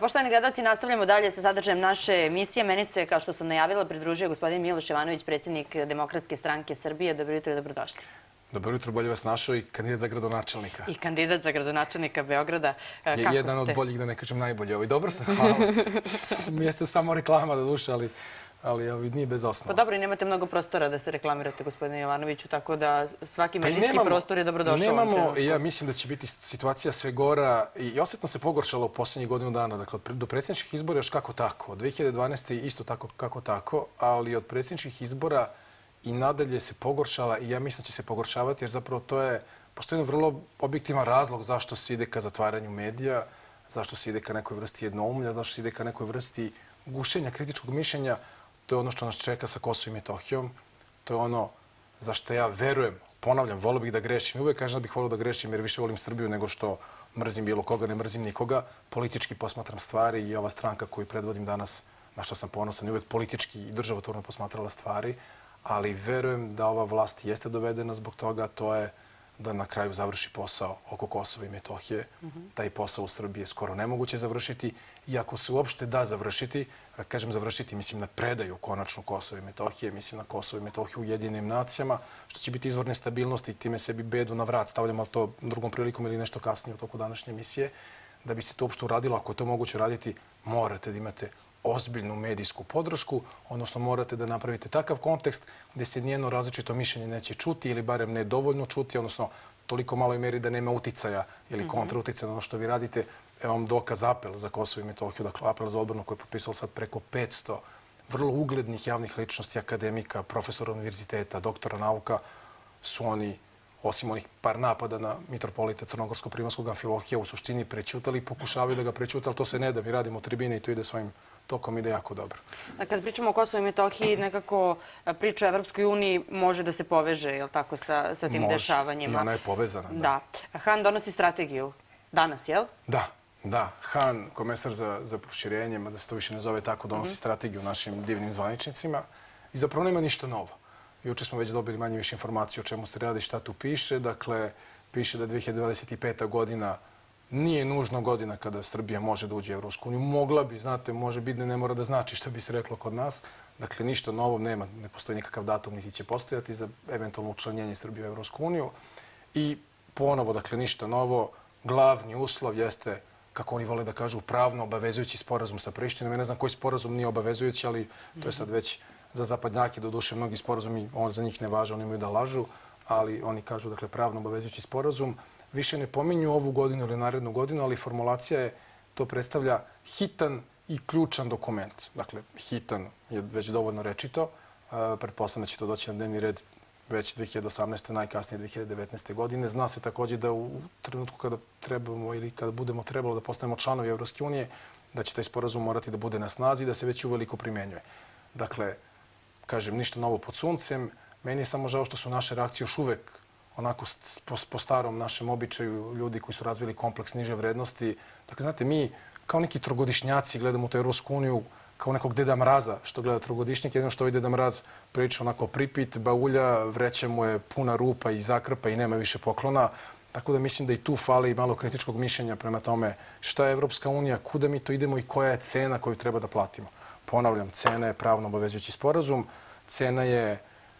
Poštovani gledalci, nastavljamo dalje sa sadržajem naše emisije. Meni se, kao što sam najavila, pridružio gospodin Miloš Jovanović, predsjednik Demokratske stranke Srbije. Dobro jutro i dobrodošli. Dobro jutro, bolje vas našao i kandidat za gradonačelnika. I kandidat za gradonačelnika Beograda. Kako ste? Jedan od boljih, da ne kažem najbolji. Dobro sam, hvala. Jeste samo reklama do duše, ali nije bez osnova. Pa dobro, i nemate mnogo prostora da se reklamirate, gospodine Jovanoviću, tako da svaki medijski prostor je dobrodošao. Nemamo, ja mislim da će biti situacija sve gora i osjetno se pogoršala u posljednjih godinu dana. Dakle, do predsjedničkih izbora još kako tako. Od 2012. isto tako kako tako, ali od predsjedničkih izbora i nadalje se pogoršala i ja mislim da će se pogoršavati jer zapravo postoji jedan vrlo objektivan razlog zašto se ide ka zatvaranju medija, zašto se ide ka nekoj vrsti jednoumlja, zašto se ide ka nekoj vrsti gušenja kritičkog mišljenja. To je ono što nas čeka sa Kosovom i Metohijom. To je ono zašto ja verujem, ponavljam, volio bih da grešim. I uvek kažem da bih volio da grešim jer više volim Srbiju nego što mrzim bilo koga, ne mrzim nikoga. Politički posmatram stvari i ova stranka koju predvodim danas, na što sam ponosan, i uvek politički i državotvorno posmatrala stvari. Ali verujem da ova vlast jeste dovedena zbog toga, to je da na kraju završi posao oko Kosova i Metohije. Taj posao u Srbiji je skoro nemoguće završiti. I ako se uopšte da završiti, kad kažem završiti, mislim na predaju konačnu Kosova i Metohije, mislim na Kosovo i Metohiju u Ujedinjenim nacijama, što će biti izvor nestabilnosti i time sebi bedu na vrat. Stavljamo to drugom prilikom ili nešto kasnije u toku današnje emisije. Da bi se to uopšte uradilo, ako je to moguće raditi, morate da imate ozbiljnu medijsku podršku, odnosno morate da napravite takav kontekst gdje se nijedno različito mišljenje neće čuti ili barem ne dovoljno čuti, odnosno toliko maloj meri da nema uticaja ili kontrauticaja na ono što vi radite. Evo vam dokaz apel za Kosovo i Metohiju, dakle apel za odbranu koji je potpisalo sad preko 500 vrlo uglednih javnih ličnosti, akademika, profesora univerziteta, doktora nauka, su oni, osim onih par napada na mitropolita Crnogorsko-Primorskog Amfilohija, u suštini prećutali i pokušavaju da ga prećute, ali to se ne da. Mi radimo tribine i to ide svojim tokom, ide jako dobro. Kad pričamo o Kosovu i Metohiji, nekako priča o Evropskoj uniji može da se poveže, je li tako, sa tim dešavanjima? Može, i ona je povezana. Da. Han donosi strategiju danas, je li? Da. Han, komesar za proširenje, mada se to više ne zove tako, donosi strategiju našim divnim zvaničnicima i zapravo nema ništa novo. Juče smo već dobili manje više informacije o čemu se radi, šta tu piše. Dakle, piše da 2025. godina nije nužno godina kada Srbija može da uđe u Evropsku uniju. Mogla bi, znate, može biti da ne mora da znači što bi se reklo kod nas. Dakle, ništa novo nema, ne postoji nikakav datum, niti će postojati za eventualno učlanjenje Srbije u Evropsku uniju. I ponovo, dakle, ništa novo. Glavni uslov jeste, kako oni vole da kažu, pravno obavezujući sporazum sa Prištinom. Ja ne znam koji sporazum nije obavezujući, ali to je sad već za zapadnjake. Doduše, mnogi sporazumi, on za njih ne važe, oni imaju da lažu, ali oni kažu, dakle, pravno obavezujući sporazum. Više ne pominju ovu godinu ili narednu godinu, ali formulacija je, to predstavlja hitan i ključan dokument. Dakle, hitan je već dovoljno rečito. Pretpostavljam da će to doći na dnevni red već 2018. najkasnije 2019. godine. Zna se također da u trenutku kada trebamo ili kada budemo trebalo da postanemo članovi Evropske unije, da će taj sporazum morati da bude na snazi i da se već uveliko primjenjuje. Dakle, kažem, ništa novo pod suncem. Meni je samo žao što su naše reakcije još uvek onako po starom našem običaju ljudi koji su razvili kompleks niže vrednosti. Dakle, znate, mi kao neki trogodišnjaci gledamo tu Evropsku uniju kao nekog Deda Mraza što gleda trogodišnjak. Jedino što ovaj Deda Mraz priča onako pripit, baulja, vreća mu je puna rupa i zakrpa i nema više poklona. Tako da mislim da i tu fali malo kritičkog mišljenja prema tome šta je Evropska unija, kuda mi to idemo i koja je cena koju treba da platimo. Ponavljam, cena je pravno obavezujući sporazum, cena je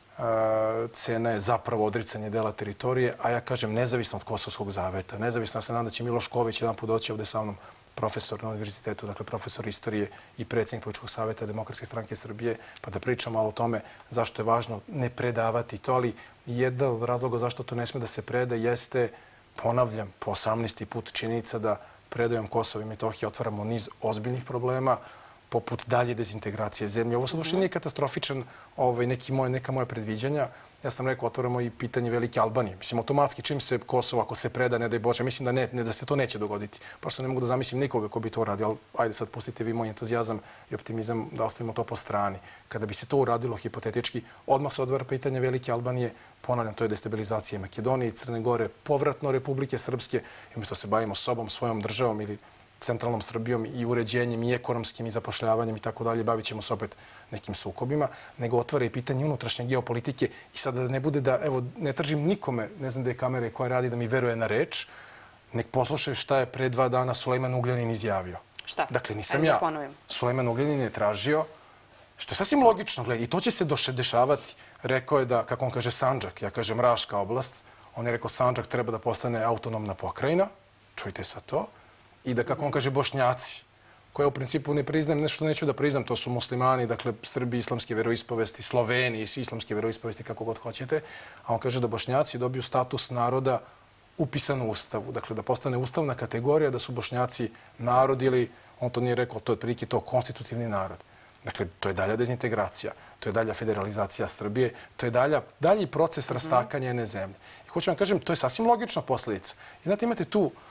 zapravo odricanje dela teritorije, a ja kažem nezavisno od Kosovskog zaveta, nezavisno, ja se nadam da će Miloš Ković jedan put doći ovde sa mnom, profesor na univerzitetu, dakle profesor istorije i predsjednik Političkog saveta Demokratske stranke Srbije, pa da pričamo malo o tome zašto je važno ne predavati to, ali jedan od razloga zašto to ne sme da se preda jeste, ponavljam, po 18. put činjenica da predajom Kosova i Metohije otvaramo niz ozbiljnih problema, poput dalje dezintegracije zemlje. Ovo sad uopšte nije katastrofičan neka moja predviđanja. Ja sam rekao, otvaramo i pitanje Velike Albanije. Mislim, automatski čim se Kosovo, ako se preda, ne daj Bože, mislim da se to neće dogoditi. Prosto ne mogu da zamislim nikoga ko bi to uradio, ali ajde sad pustite vi moj entuzijazam i optimizam da ostavimo to po strani. Kada bi se to uradilo hipotetički, odmah se odvara pitanje Velike Albanije, ponavljam, to je destabilizacija Makedonije i Crne Gore, povratno Republike Srpske, i umjesto se bavimo sobom, svojom državom ili centralnom Srbijom i uređenjem i ekonomskim i zapošljavanjem i tako dalje, bavit ćemo se opet nekim sukobima, nego otvara i pitanje unutrašnje geopolitike i sada da ne bude da, evo, ne tržim nikome, ne znam da je kamere koja radi da mi veruje na reč, nek poslušaju šta je pre 2 dana Sulejman Ugljanin izjavio. Šta? Dakle, nisam Ajde da ja. ponovim. Sulejman Ugljanin je tražio, što je sasvim logično, gledaj, i to će se dešavati. Rekao je da, kako on kaže, Sandžak, ja kažem Raška oblast, on je rekao Sandžak treba da postane autonomna pokrajina, čujte sa to, i da, kako on kaže, Bošnjaci, koje u principu ne priznajem, nešto neću da priznam, to su muslimani, dakle Srbi islamske veroispovesti, Sloveni i islamske veroispovesti, kako god hoćete, a on kaže da Bošnjaci dobiju status naroda upisan u Ustavu, dakle da postane ustavna kategorija da su Bošnjaci narod ili, on to nije rekao, to je otprilike to konstitutivni narod. Dakle, to je dalja dezintegracija, to je dalja federalizacija Srbije, to je dalji proces rastakanja jedne zemlje. I hoću vam kažem, to je sasvim logična posljedica. I znate, imate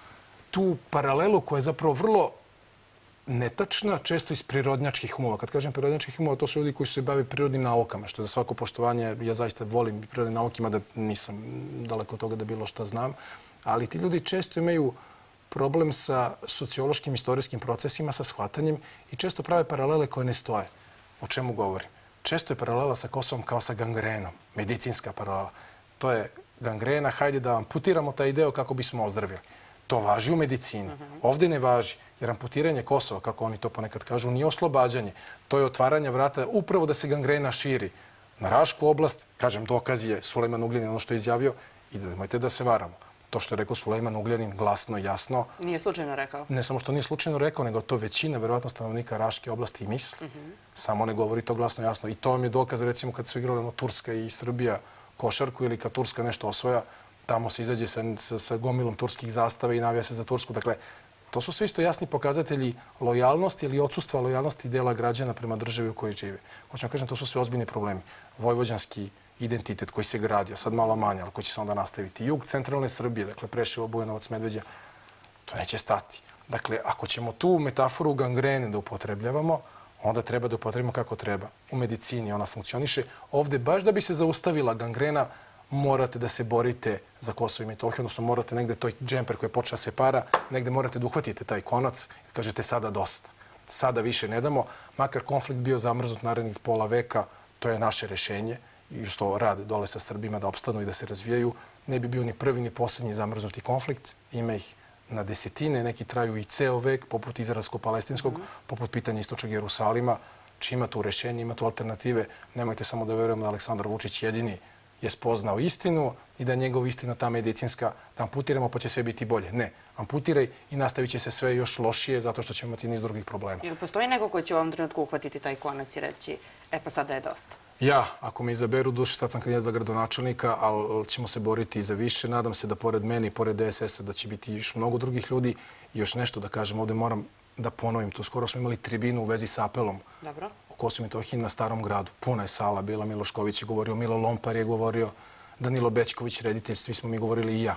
tu paralelu koja je zapravo vrlo netačna, često iz prirodnjačkih umova. Kad kažem prirodnjačkih umova, to su ljudi koji se bave prirodnim naukama, što je za svako poštovanje, ja zaista volim prirodne nauke, mada nisam daleko od toga da bilo šta znam, ali ti ljudi često imaju problem sa sociološkim, istorijskim procesima, sa shvatanjem i često prave paralele koje ne stoje. O čemu govorim? Često je paralela sa Kosovom kao sa gangrenom, medicinska paralela. To je gangrena, hajde da amputiramo taj deo kako bismo ozdravili. To važi u medicini. Ovdje ne važi, jer amputiranje Kosova, kako oni to ponekad kažu, nije oslobađanje. To je otvaranje vrata upravo da se gangrena širi na Rašku oblast. Kažem, dokaz je Sulejman Ugljanin ono što je izjavio i da nemojte da se varamo. To što je rekao Sulejman Ugljanin glasno i jasno. Nije slučajno rekao. Ne samo što nije slučajno rekao, nego to većina, verovatno, stanovnika Raške oblasti i misli. Samo ne govori to glasno i jasno. I to vam je dokaz, recimo, kad su igrali Turska i Srbija košarku ili kad Turska nešto osvoja, tamo se izađe sa gomilom turskih zastava i navija se za Tursku. Dakle, to su sve isto jasni pokazatelji lojalnosti ili odsustva lojalnosti dela građana prema državi u kojoj žive. Hoću vam kažem, to su sve ozbiljni problemi. Vojvođanski identitet koji se gradio, sad malo manje, ali koji će se onda nastaviti. Jug centralne Srbije, dakle Preševo, Bujanovac, Medveđa, to neće stati. Dakle, ako ćemo tu metaforu gangrene da upotrebljavamo, onda treba da upotrebimo kako treba. U medicini ona funkcioniše. Ovde, baš da bi se zaustavila gangrena, morate da se borite za Kosovo i Metohiju, odnosno morate negde toj džemper koji je počeo se para, negde morate da uhvatite taj konac i kažete sada dosta. Sada više ne damo, makar konflikt bio zamrznut narednih pola veka, to je naše rešenje i što rade dole sa Srbima da opstanu i da se razvijaju. Ne bi bio ni prvi ni posljednji zamrznuti konflikt. Ima ih na desetine, neki traju i ceo vek, poput izraelsko-palestinskog, poput pitanja Istočnog Jerusalima. Či ima tu rešenje, ima tu alternative. Nemojte samo da verujemo da Aleksandar Vučić jedini je spoznao istinu i da je njegova istina ta medicinska, da amputiramo pa će sve biti bolje. Ne, amputiraj i nastavit će se sve još lošije zato što ćemo imati niz drugih problema. Ili postoji neko koji će u ovom trenutku uhvatiti taj konac i reći, pa sada je dosta? Ja, ako me izaberu duše, sad sam kandidat za gradonačelnika, ali ćemo se boriti i za više. Nadam se da pored mene i pored DSS-a da će biti još mnogo drugih ljudi. I još nešto da kažem, ovdje moram da ponovim. Tu skoro smo imali tribinu u vezi s apelom. Dobro. Kosovo i Metohiji na Starom gradu. Puna je sala bila, Milošković je govorio, Milo Lompar je govorio, Danilo Bećković, reditelj, svi smo mi govorili i ja.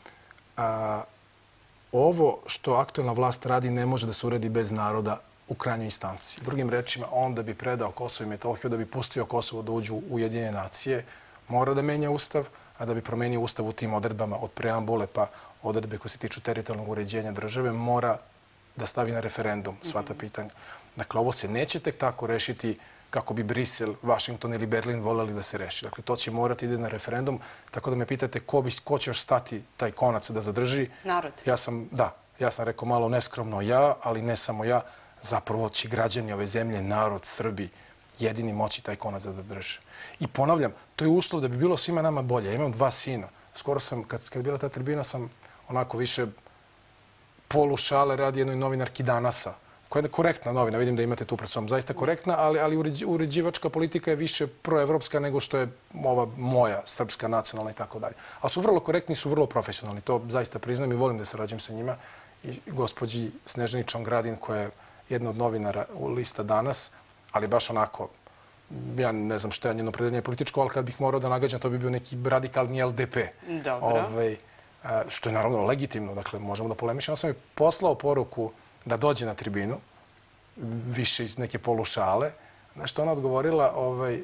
Ovo što aktuelna vlast radi ne može da se uredi bez naroda u krajnjoj instanci. Drugim rečima, on da bi predao Kosovo i Metohiju, da bi pustio Kosovo da uđu u Ujedinjene nacije, mora da menja ustav, a da bi promenio ustav u tim odredbama od preambule pa odredbe koje se tiču teritorijalnog uređenja države, mora da stavi na referendum sva ta pitanja. Dakle, ovo se neće tek tako rešiti kako bi Brisel, Washington ili Berlin voleli da se reši. Dakle, to će morati ide na referendum. Tako da me pitate ko će još stati taj konac da zadrži. Narod. Ja sam rekao malo neskromno ja, ali ne samo ja. Zapravo će građani ove zemlje, narod, Srbi, jedini moći taj konac da zadrže. I ponavljam, to je uslov da bi bilo svima nama bolje. Ja imam 2 sina. Skoro sam, kad je bila ta tribina, sam onako više polušale radi jednoj novinarki Danasa, koja je korektna novina, vidim da imate tu pred sobom, zaista korektna, ali uređivačka politika je više proevropska nego što je ova moja, srpska, nacionalna i tako dalje. Ali su vrlo korektni i su vrlo profesionalni, to zaista priznam i volim da sarađujem sa njima. I gospođi Snežani Čongradin, koja je jedna od novinara u lista Danas, ali baš onako, ja ne znam što je njeno opredeljenje političko, ali kad bih morao da nagađam, to bi bio neki radikalni LDP. Dobro. Što je naravno legitimno, dakle možemo da polemišemo. Ja sam joj poslao poruku da dođe na tribinu, više iz neke polušale, na što ona odgovorila,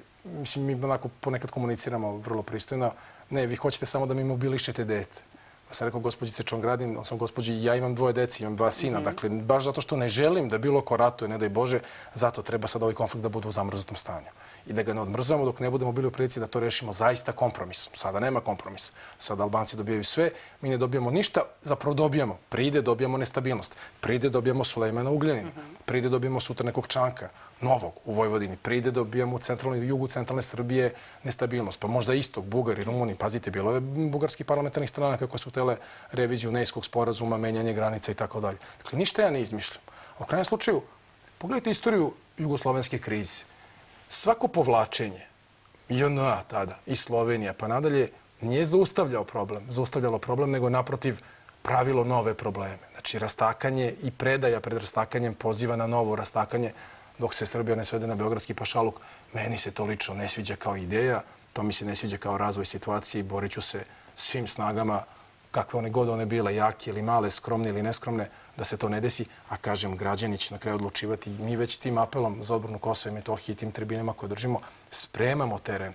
mislim, mi onako ponekad komuniciramo vrlo pristojno, ne, vi hoćete samo da mi mobilišete dete. Ja sam rekao gospođice Čongradin, on sam gospođi, ja imam 2 dece, imam 2 sina. Dakle, baš zato što ne želim da bilo ko ratuje, ne daj Bože, zato treba sad ovaj konflikt da bude u zamrznutom stanju. I da ga ne odmrzavamo dok ne budemo bili u prilici da to rešimo zaista kompromisom. Sada nema kompromisa. Sada Albanci dobijaju sve, mi ne dobijamo ništa, zapravo dobijamo. Pride, dobijamo nestabilnost. Pride, dobijamo Sulejmana Ugljanina. Pride, dobijamo sutra nekog Čanka, novog u Vojvodini. Pride, dobijamo u jugu centralne Srbije nestabilnost. Pa možda istok, Bugari, Rumuni. Pazite, bilo je bugarskih parlamentarnih strana kako su htele reviziju Nejskog sporazuma, menjanje granica i tako dalje. Dakle, ništa ja ne izmišljam. U krajnjem slučaju, pogledajte istoriju jugoslovenske krize. Svako povlačenje, JNA tada i Slovenija pa nadalje, nije zaustavljalo problem, nego naprotiv pravilo nove probleme. Znači, rastakanje i predaja pred rastakanjem poziva na novo rastakanje, dok se Srbija ne svede na beogradski pašaluk. Meni se to lično ne sviđa kao ideja, to mi se ne sviđa kao razvoj situacije i borit ću se svim snagama, kakve one god one bile, jake ili male, skromne ili neskromne, da se to ne desi. A kažem, građani će na kraju odlučivati i mi već tim apelom za odbranu Kosova i Metohije i tim tribinama koje držimo, spremamo teren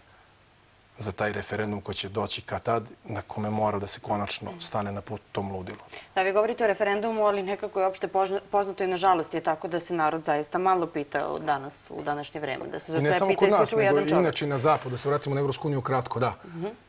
za taj referendum koji će doći kad tad, na kome mora da se konačno stane na put tom ludilu. Da, vi govorite o referendumu, ali nekako je opšte poznato i nažalost je tako da se narod zaista malo pita danas, u današnje vreme. Da se za sve pita isključivo jedan čovjek. Inače na zapad, da se vratimo na Evropsku uniju kratko, da.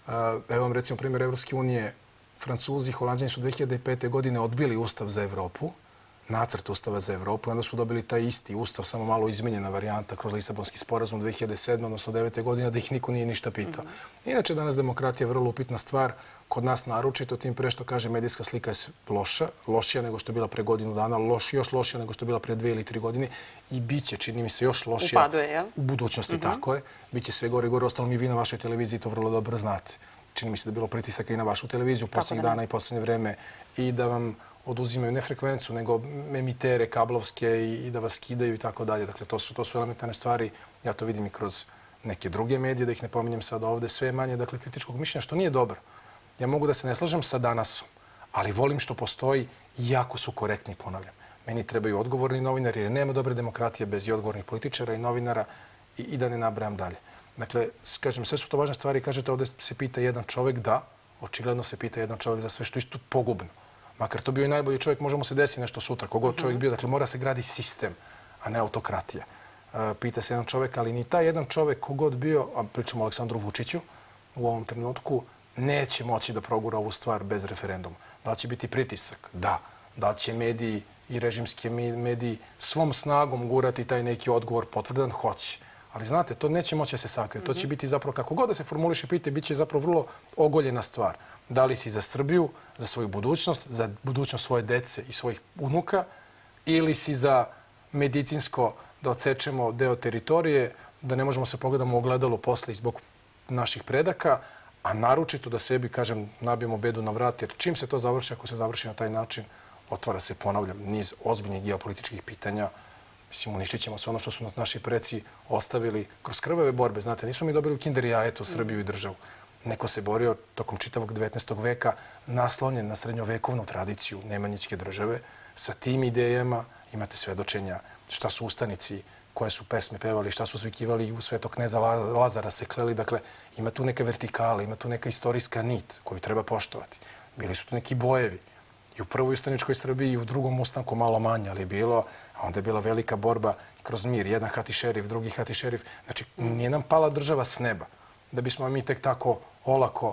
Evo vam recimo primjer Evropske unije. Francuzi i Holanđani su 2005. godine odbili Ustav za Evropu, nacrt Ustava za Evropu, i onda su dobili taj isti Ustav, samo malo izmenjena varijanta kroz Lisabonski sporazum 2007. odnosno 2009. godine, da ih niko nije ništa pitao. Inače, danas demokratija je vrlo upitna stvar, kod nas naročito, tim pre što kaže medijska slika je loša, lošija nego što je bila pre godinu dana, još lošija nego što je bila pre 2 ili 3 godine i bit će, čini mi se, još lošija u budućnosti, tako je. Biće sve gore i gore, ostalo mi vi na vašoj televiziji to vrlo dobro znate. Čini mi se da je bilo pritisaka i na vašu televiziju posljednjih dana i posljednje vreme i da vam oduzimaju ne frekvencu, nego emitere kablovske i da vas skidaju i tako dalje. Dakle, to su elementarne stvari. Ja to vidim i kroz neke druge medije, da ih ne pominjem sad ovde. Sve manje, dakle, kritičkog mišljenja, što nije dobro. Ja mogu da se ne slažem sa Danasom, ali volim što postoji i jako su korektni, ponavljam. Meni trebaju odgovorni novinari, jer nema dobre demokratije bez i odgovornih političara i novinara i da ne nabrajam dalje. Dakle, kažem, sve su to važne stvari. Kažete, ovdje se pita jedan čovjek, da, očigledno se pita jedan čovjek za sve, što isto pogubno. Makar to bio i najbolji čovjek, možemo se desiti nešto sutra, kogod čovjek bio. Dakle, mora se gradi sistem, a ne autokratija. Pita se jedan čovjek, ali ni taj jedan čovjek, kogod bio, a pričamo o Aleksandru Vučiću, u ovom trenutku, neće moći da progura ovu stvar bez referenduma. Da li će biti pritisak? Da. Da li će mediji i režimski mediji svom snagom gurati taj neki odgovor potvrdan? Hoće. Ali znate, to neće moći da se sakrije. To će biti zapravo, kako god da se formuliše pitanje, bit će zapravo vrlo ogoljena stvar. Da li si za Srbiju, za svoju budućnost, za budućnost svoje dece i svojih unuka, ili si za medicinsko da odsečemo deo teritorije, da ne možemo se pogledamo u ogledalo posle zbog naših predaka, a naročito da sebi, kažem, nabijemo bedu na vrat, jer čim se to završi, ako se završi na taj način, otvara se, ponavljam, niz ozbiljnih geopolitičkih pitanja. Mislim, uništit ćemo sve ono što su naši preci ostavili kroz krvave borbe. Znate, nismo mi dobili u kinder jajetu Srbiju i državu. Neko se borio tokom čitavog 19. veka naslonjen na srednjovekovnu tradiciju nemanjičke države. Sa tim idejama imate svedočenja šta su ustanici, koje su pesme pevali, šta su zvikivali u Svetog kneza Lazara se kleli. Dakle, ima tu neka vertikala, ima tu neka istorijska nit koju treba poštovati. Bili su tu neki bojevi. I u prvoj ustaničkoj Srbiji i u drugom ustanku malo manje, ali je bilo, a onda je bila velika borba kroz mir. Jedan hatišerif, drugi hatišerif. Znači, nije nam pala država s neba. Da bismo mi tek tako olako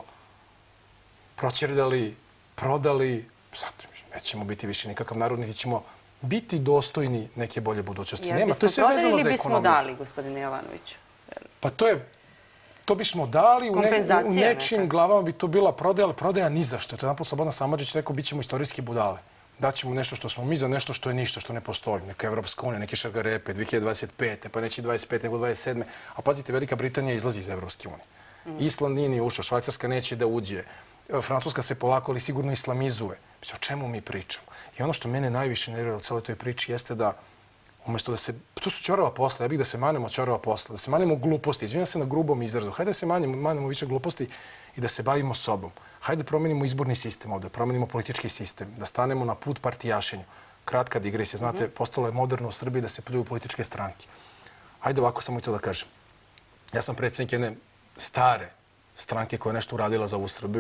proćerdali, prodali. Sad, nećemo biti više nikakav narod, niti ćemo biti dostojni neke bolje budućnosti. Jer bismo prodali ili bismo dali, gospodine Jovanoviću? Pa to bismo dali, u nečim glavama bi to bila prodaja, ali prodaja ni za što. To je napol Slobodan Samardžić rekao, bit ćemo istorijski budale. Daćemo nešto što smo mi za nešto što je ništa, što ne postoji. Neka Evropska unija, neke šargarepe, 2025. pa neće 25. nego 27. A pazite, Velika Britanija izlazi iz Evropske unije. Island nije ni ušao, Švajcarska neće da uđe. Francuska se polako, ali sigurno islamizuje. O čemu mi pričamo? I ono što mene najviše nervira u celoj toj priči jeste da umjesto da se... To su ćorava posla. Ja bih da se manemo ćorava posla. Da se manemo gluposti. Izvinjam se na grubom izrazu. Hajde da se manemo više gluposti i da se bavimo sobom. Hajde da promenimo izborni sistem ovdje, promenimo politički sistem, da stanemo na put partijašenju. Kratka digresija. Znate, postalo je moderno u Srbiji da se pljuju političke stranke. Hajde ovako samo i to da kažem. Ja sam predsjednik jedne stare stranke koja je nešto uradila za ovu Srbiju,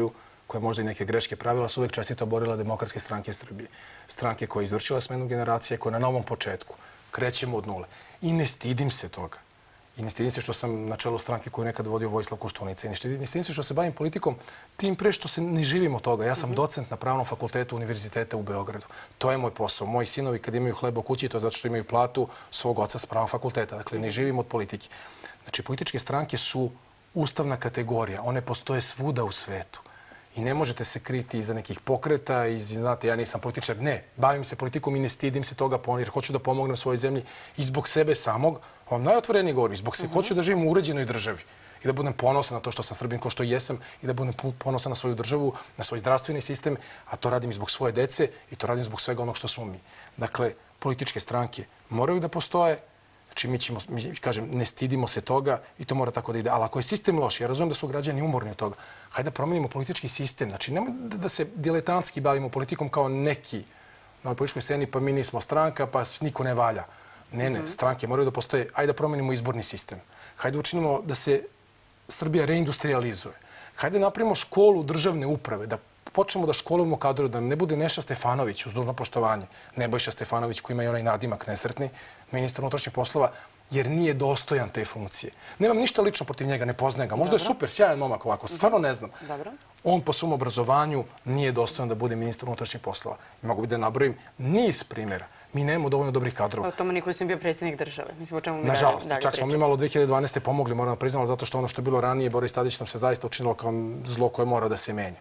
koja možda i neke greške pravila, su uvek čestito borila Demokratske stranke Srbije. Stranke koja je izvršila smenu generacije, koja je na novom početku. Krećemo od nule. I ne stidim se toga. I ne stidim se što sam na čelu stranke koju nekad vodio Vojislav Koštunica. I ne stidim se što se bavim politikom tim pre što se ne živim od toga. Ja sam docent na Pravnom fakultetu Univerziteta u Beogradu. To je moj posao. Moji sinovi kad imaju hleba u kući, to je zato što imaju platu svog oca s Pravnog fakulteta. Dakle, ne živim od politike. Znači, političke stranke su ustavna kategorija. One postoje svuda u svetu. I ne možete se kriti iza nekih pokreta, znate, ja nisam političar. Ne, bavim se politikom i ne stidim se toga, jer hoću da pomognem svojoj zemlji i zbog sebe samog, vam najotvorenije govorim, zbog se hoću da živim u uređenoj državi i da budem ponosan na to što sam Srbin, ko što jesam, i da budem ponosan na svoju državu, na svoj zdravstveni sistem, a to radim i zbog svoje dece i to radim zbog svega onog što smo mi. Dakle, političke stranke moraju da postoje. Znači, kažem, ne stidimo se toga i to mora tako da ide. Ali ako je sistem loš, ja razumijem da su građani umorni od toga, hajde da promenimo politički sistem. Znači, nemoj da se diletantski bavimo politikom kao neki na ovoj političkoj sceni, pa mi nismo stranka, pa niko ne valja. Ne, stranke moraju da postoje. Hajde da promenimo izborni sistem. Hajde učinimo da se Srbija reindustrializuje. Hajde napravimo školu državne uprave, da počnemo da školujemo kadrove, da ne bude Neša Stefanović, uz dužno poštovanje, Nebojša Stefanović koji ima i onaj nadimak nesretni, ministar unutrašnjih poslova, jer nije dostojan te funkcije. Nemam ništa lično protiv njega, ne poznajem ga. Možda je super, sjajan momak ovako, stvarno ne znam. On po svom obrazovanju nije dostojan da bude ministar unutrašnjih poslova. Mogu bi da nabrojim niz primjera. Mi nemamo dovoljno dobrih kadrova. Toma Nikolić je bio predsjednik države. Nažalost, čak smo mi malo 2012. pomogli, moram da priznam, zato što ono što je bilo ranije, Boris Tadić nam se zaista učinilo kao zlo koje mora da se menja.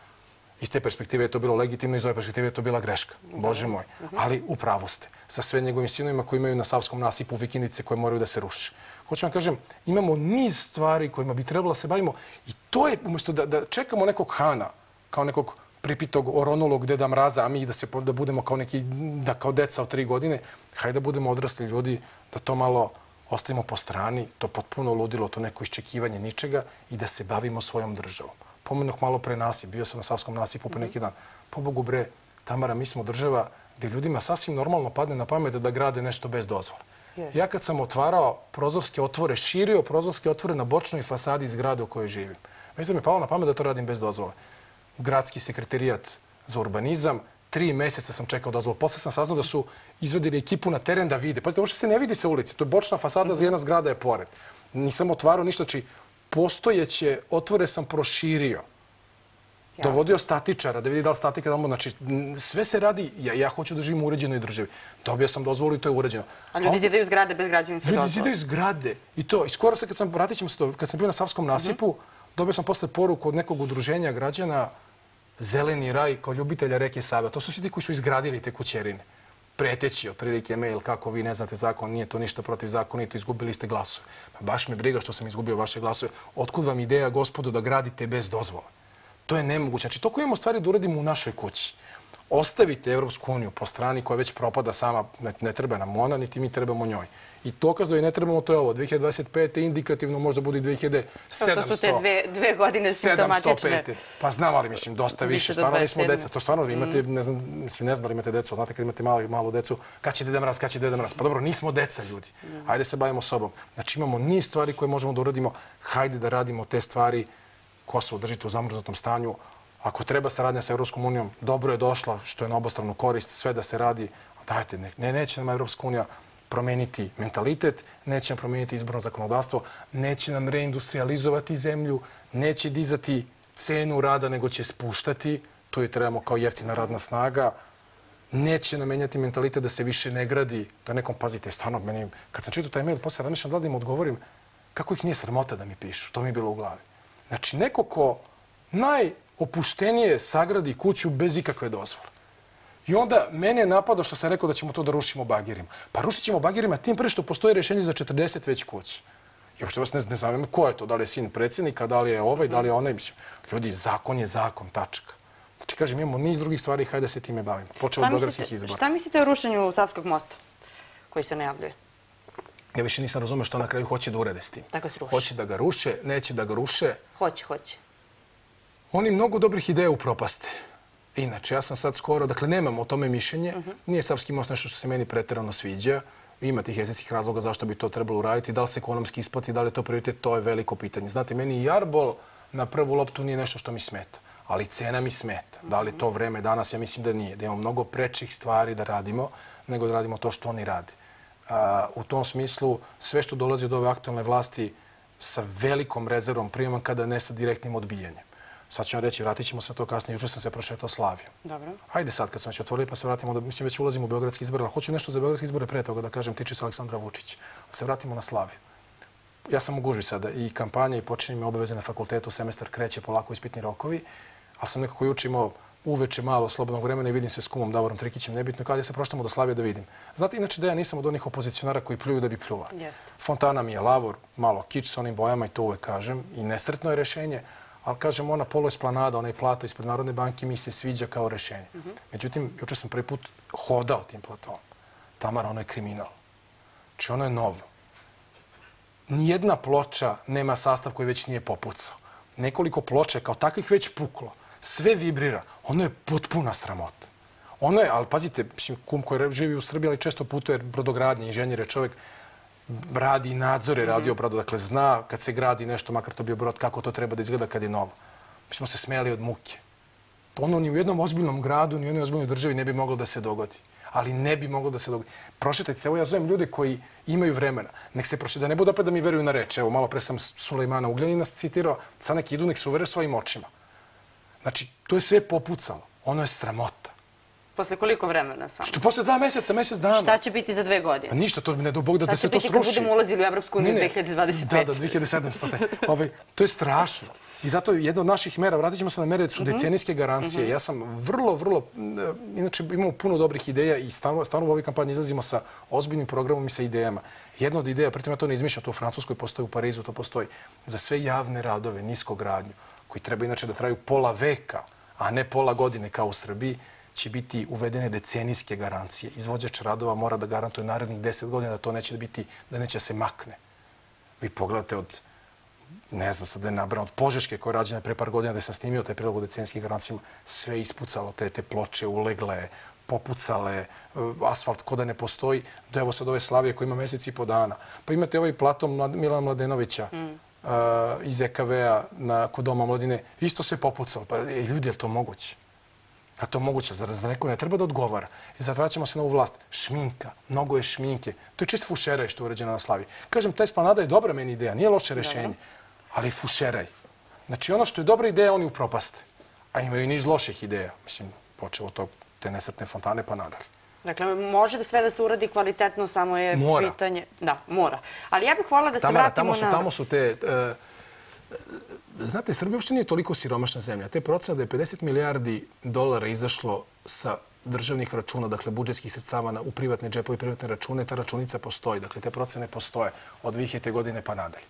Iz te perspektive je to bilo legitimno, iz ove perspektive je to bila greška. Bože moj. Ali u pravu ste. Sa sve njegovim sinovima koji imaju na Savskom nasipu vikendice koje moraju da se ruše. Hoću vam kažem, imamo niz stvari kojima bi trebalo da se bavimo i to je, umjesto da čekamo nekog Hana, kao nekog pripitog, oronulog Deda Mraza, a mi da budemo kao deca od 3 godine, hajde da budemo odrasli ljudi, da to malo ostavimo po strani, to potpuno ludilo, to neko iščekivanje ničega i da se bavimo svojom državom. Pomenuh malo pre nasip, bio sam na Savskom nasipu pre neki dan. Po Bogu bre, Tamara, mi smo država gdje ljudima sasvim normalno padne na pamet da grade nešto bez dozvole. Ja kad sam otvarao prozorske otvore, širio prozorske otvore na bočnoj fasadi zgrade u kojoj živim. Mislim da mi je palo na pamet da to radim bez dozvole. Gradski sekretarijat za urbanizam, 3 mjeseca sam čekao dozvolu. Posle sam saznao da su izvedili ekipu na teren da vide. Pazite, uopšte se ne vidi sa ulici. To je bočna fasada, jedna zgrada je pored. Nisam otvarao ništa, znači postojeće otvore sam proširio. Dovodio statičara da vidi da li statika tamo. Znači, sve se radi. Ja hoću da živim u uređenoj državi. Dobio sam dozvolu i to je uređeno. A ljudi zidaju zgrade bez građevinske dozvole? Ljudi zidaju zgrade. I to. I skoro se, vratit ćemo se to, kad sam bio na Savskom nasipu, dobio sam posle poruku od nekog udruženja građana Zeleni raj kao ljubitelja reke Save. To su svi ti koji su izgradili te kućerine. Preteći, otprilike mail, kako vi ne znate zakon, nije to ništa protivzakonito, izgubili ste glasove. Baš me briga što sam izgubio vaše glasove. Otkud vam ideja, gospodo, da gradite bez dozvole? To je nemoguće. Znači, toliko imamo stvari da uradimo u našoj kući. Ostavite Evropsku uniju po strani koja već propada sama, ne treba nam ona, niti mi trebamo njoj. I dokaz da je ne trebamo, to je ovo. 2025. indikativno možda bude i 2700. To su te 2 godine simptomatične. Pa znam, ali mislim, dosta više. Stvarno nismo deca. To stvarno imate, ne znam da li imate decu. Znate kad imate malu decu, kad će Deda Mraz? Pa dobro, nismo deca, ljudi. Hajde se bavimo sobom. Znači imamo niz stvari koje možemo da uradimo. Hajde da radimo te stvari. Kosovo držite u zamrznutom stanju. Ako treba saradnja sa Evropskom unijom, dobro je došla, što je na obostranu korist, sve da se radi. Dajte, neće nam Evropska unija promeniti mentalitet, neće nam promeniti izborno zakonodavstvo, neće nam reindustrializovati zemlju, neće dizati cenu rada, nego će spuštati. To je trebamo kao jeftina radna snaga. Neće nam menjati mentalitet da se više ne gradi, da nekom, pazite, stvarno, meni, kad sam čitao taj mail, posle razmišljam da li im odgovorim, kako ih nije sramota da mi pišu, što mi je bilo u glavi. Znači, neko ko najopuštenije sagradi kuću bez ikakve dozvole. I onda mene napada što sam rekao da ćemo to da rušimo bagirima. Pa rušit ćemo bagirima tim pre što postoje rješenje za 40 već kuća. I uopšte vas ne znam ko je to, da li je sin predsjednika, da li je ovaj, da li je onaj. Ljudi, zakon je zakon, tačka. Znači, kažem, imamo niz drugih stvari, hajde da se time bavimo. Počeo od beogradskih izbora. Šta mislite o rušenju Savskog mosta koji se najavljuje? Ja više nisam razumio što na kraju hoće da urade s tim. Hoće da ga ruše, neće da ga ruše. Hoće. Oni mnogo dobrih ideja upropaste. Inače, ja sam sad skoro, dakle, nemam o tome mišljenje. Nije Savski most nešto što se meni pretjerano sviđa. Ima tih estetskih razloga zašto bi to trebalo uraditi. Da li se ekonomski isplati, da li je to prioritet, to je veliko pitanje. Znate, meni i jarbol na prvu loptu nije nešto što mi smeta. ali cena mi smeta. Da li je to vreme danas? Ja mislim da nije. Da imamo mnogo prečih stvari da radimo nego da radimo to što oni rade. U tom smislu, sve što dolazi od ove aktualne vlasti sa velikom rezervom primam kada ne sa direktnim odbijanjem. Sad ću vam reći, vratit ćemo se to kasnije. Jučer sam se prošetao Slavijom. Dobro. Hajde sad kad smo već otvorili pa se vratimo, mislim već ulazimo u beogradski izbor, ali hoću nešto za beogradski izbore pre toga da kažem, tiče se Aleksandra Vučića. Da se vratimo na Slaviju. Ja sam u gužvi sada i kampanja i počinjem obaveze na fakultetu, semestar kreće, polako ispitni rokovi, ali sam nekako juče imao uveče malo slobodnog vremena i vidim se s kumom Davorom Trikićem, nebitno, kada se proštamo do Slavije da vidim. Znate, inače da ja nisam od onih opozicionara koji pljuju da bi pljuvali. Fontana mi je lavor, malo kič s onim bojama i to uvek kažem i nesretno je rešenje, ali kažem ona poluesplanada, onaj plato ispred Narodne banke mi se sviđa kao rešenje. Međutim, juče sam prvi put hodao tim platom. Tamara, ono je kriminal. Znači, ono je novo. Nijedna ploča nema sastav koji već nije popucao. Nekoliko ploča kao takvih već puklo. Sve vibrira. Ono je potpuna sramota. Ono je, ali pazite, kum koji živi u Srbiji, ali često putuje brodogradnje, inženjer je čovjek, radi i nadzore, radio brodo. Dakle, zna kad se gradi nešto, makar to bio brod, kako to treba da izgleda kad je novo. Mi smo se smijali od muke. Ono ni u jednom ozbiljnom gradu, ni u jednoj ozbiljnoj državi ne bi moglo da se dogodi. Ali ne bi moglo da se dogodi. Prošetajte se, evo ja zovem ljude koji imaju vremena. Nek se prošetajte, da ne bude opet da mi veruju na reč. Evo, malo pre sam Sulejmana Ugljanina citirao, sad neki idu, nek se uvere svojim očima. Znači, to je sve popucalo. Ono je sramota. Posle koliko vremena samo? Što posle 2 meseca, mesec dana. Šta će biti za 2 godine? Pa ništa, to ne do Bog da se to sruši. Šta će biti kad budemo ulazili u Evropsku uniju 2025? Da, 2700. To je strašno. I zato jedna od naših mera, vratit ćemo se na mere, su decenijske garancije. Ja sam vrlo, inače imamo puno dobrih ideja i stvarno u ovoj kampanji izlazimo sa ozbiljnim programom i sa idejama. Jedna od ideja, pritom ja to ne izmišljam, to u Francuskoj postoji, u Parizu to postoji, za sve javne radove, niskogradnju, koji treba inače da traju pola veka, a ne pola godine kao u Srbiji, će biti uvedene decenijske garancije. Izvođač radova mora da garantuje narednih 10 godina da to neće biti, da neće se makne. Vi pogledate od, ne znam sad da je nabran, od Požeške koja je rađena pre par godina da sam snimio taj prilog o decenijskim garancijama, sve ispucalo, te ploče ulegle, popucale, asfalt ko da ne postoji, do evo sad ove Slavije koja ima mesec i po dana. Pa imate ovaj platom Milana Mladenovića iz EKV-a kod Doma mladine, isto se popucalo. Pa ljudi, je li to moguće? A to moguće, za neko ne treba da odgovara. I zato vraćamo se na ovu vlast. Šminka, mnogo je šminke. To je čist fušeraj što je urađeno na Slaviji. Kažem, ta esplanada je dobra meni ideja, nije loše rešenje, ali fušeraj. Znači, ono što je dobra ideja, oni upropaste. A imaju i niz loših ideja. Mislim, počeo od te nesretne fontane pa nadalje. Dakle, može da sve da se uradi kvalitetno, samo je pitanje... Da, mora. Ali ja bih voljela da se vratimo na... Tamo su te... Znate, Srbija uopšte nije toliko siromašna zemlja. Te procene da je 50 milijardi dolara izašlo sa državnih računa, dakle budžetskih sredstava u privatne džepove i privatne račune, ta računica postoji. Dakle, te procene postoje od 2000. godine pa nadalje.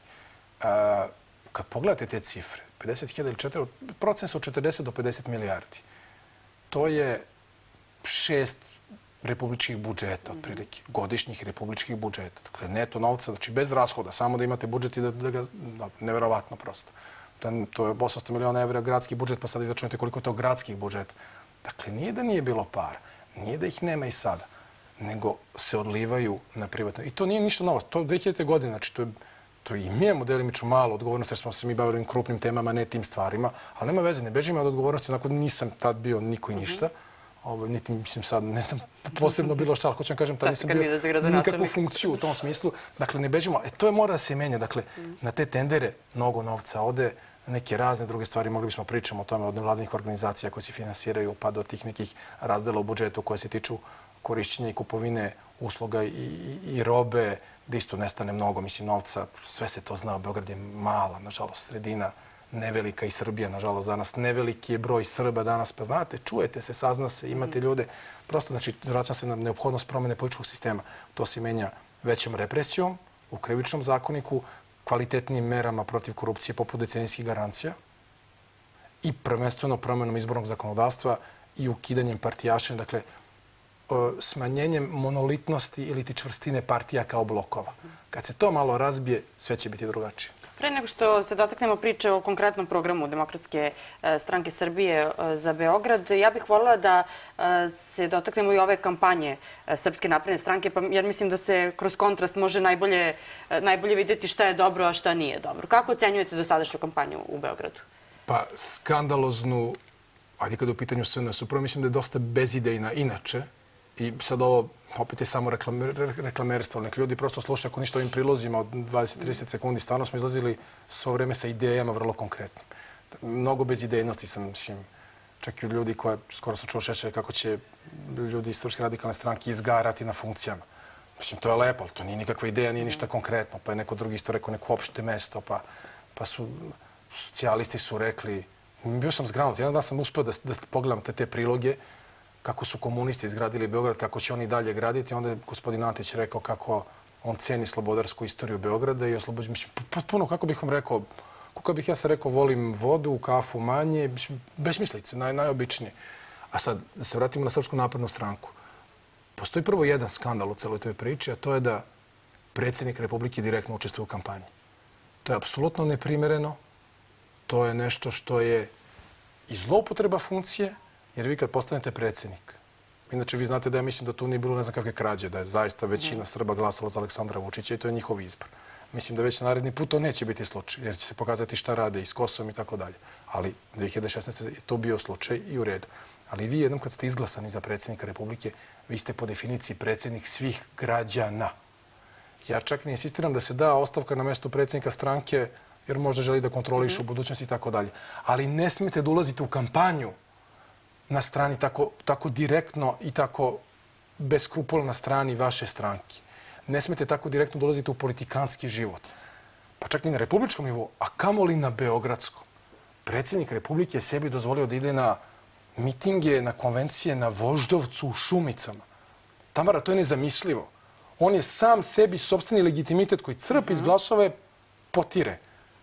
Kad pogledate te cifre, 50.000 ili 4, procene su od 40 do 50 milijardi. To je 6 republičkih budžeta, otprilike, godišnjih republičkih budžeta. Dakle, neto novca, znači bez rashoda, samo da imate budžet i da ga, neverovatno prosto. To je 800 miliona evra gradski budžet, pa sad izračunate koliko je to gradskih budžeta. Dakle, nije da nije bilo para, nije da ih nema i sada, nego se odlivaju na privatne. I to nije ništa novo. To je 2000. godine, znači to i mi imamo delimično malo odgovornosti, jer smo se mi bavili krupnim temama, ne tim stvarima, ali nema veze, ne bežimo od odgovornosti, onako nisam tad bio niko i ništa. Niti, mislim, sad ne znam posebno bilo šta, ali hoću vam kažem, tad nisam bio nikakvu funkciju u tom smislu. Dakle, ne bežimo. To je mora da se menja. Dakle, na te tendere mnogo novca ode, neke razne druge stvari, mogli bismo pričati o tome od nevladinih organizacija koje se finansiraju, pa do tih nekih razdela u budžetu koje se tiču korišćenja i kupovine usluga i robe, da isto nestane mnogo, mislim, novca. Sve se to zna, Beograd je mala, nažalost, sredina, nevelika i Srbija, nažalost, danas neveliki je broj Srba danas, pa znate, čujete se, sazna se, imate ljude. Prosto, znači, vraćam se na neophodnost promene političkog sistema. To se menja većom represijom u krivičnom zakoniku, kvalitetnim merama protiv korupcije poput decenijskih garancija i prvenstveno promenom izbornog zakonodavstva i ukidanjem partijašenja, dakle, smanjenjem monolitnosti ili ti čvrstine partija kao blokova. Kad se to malo razbije, sve će biti drugačije. Pre nego što se dotaknemo priče o konkretnom programu Demokratske stranke Srbije za Beograd, ja bih voljela da se dotaknemo i ove kampanje Srpske napredne stranke, jer mislim da se kroz kontrast može najbolje vidjeti šta je dobro, a šta nije dobro. Kako ocenjujete dosadašnju kampanju u Beogradu? Pa skandaloznu, ajde kada je u pitanju SNS, upravo mislim da je dosta bezidejna inače. I sad ovo, opet je samo reklamerstvo. Nek ljudi prosto slušaju ako ništa ovim prilozima od 20-30 sekundi. Stvarno smo izlazili svo vreme sa idejama vrlo konkretnim. Mnogo bezidejnosti sam, mislim, čak i ljudi koje skoro sam čuo Šešelja kako će ljudi iz Srpske radikalne stranke izgarati na funkcijama. Mislim, to je lepo, ali to nije nikakva ideja, nije ništa konkretno. Pa je neko drugi isto rekao neko opšte mesto, pa su socijalisti su rekli, bio sam zgranut, jedan dan sam uspio da pogledam te priloge kako su komunisti izgradili Beograd, kako će oni dalje graditi. Onda je gospodin Antić rekao kako on ceni slobodarsku istoriju Beograda i oslobođenje. Mislim, potpuno, kako bih vam rekao, kako bih ja se rekao, volim vodu, kafu manje, besmislice, najobičnije. A sad, da se vratimo na Srpsku naprednu stranku. Postoji prvo jedan skandal u celoj toj priči, a to je da predsjednik Republike direktno učestvuje u kampanji. To je apsolutno neprimereno. To je nešto što je i zloupotreba funkcije, jer vi kad postanete predsjednik, inače vi znate da ja mislim da tu nije bilo ne znam kakve krađe, da je zaista većina Srba glasala za Aleksandra Vučića i to je njihov izbor. Mislim da već naredni put to neće biti slučaj, jer će se pokazati šta rade i s Kosovom i tako dalje. Ali 2016. je to bio slučaj i u redu. Ali vi jednom kad ste izglasani za predsjednika Republike, vi ste po definiciji predsjednik svih građana. Ja čak ne insistiram da se da ostavka na mjestu predsjednika stranke, jer možda želi da kontroliše u budućnosti i tako dalje. Ali ne smijete da ulazite u kampanju na strani tako direktno i tako beskrupulno na strani vaše stranke. Ne smijete tako direktno dolaziti u politikanski život. Pa čak i na republičkom nivou, a kamoli na beogradskom. Predsjednik Republike je sebi dozvolio da ide na mitinge, na konvencije na Voždovcu u Šumicama. Tamara, to je nezamislivo. On je sam sebi sopstveni legitimitet koji crpi iz glasove potire.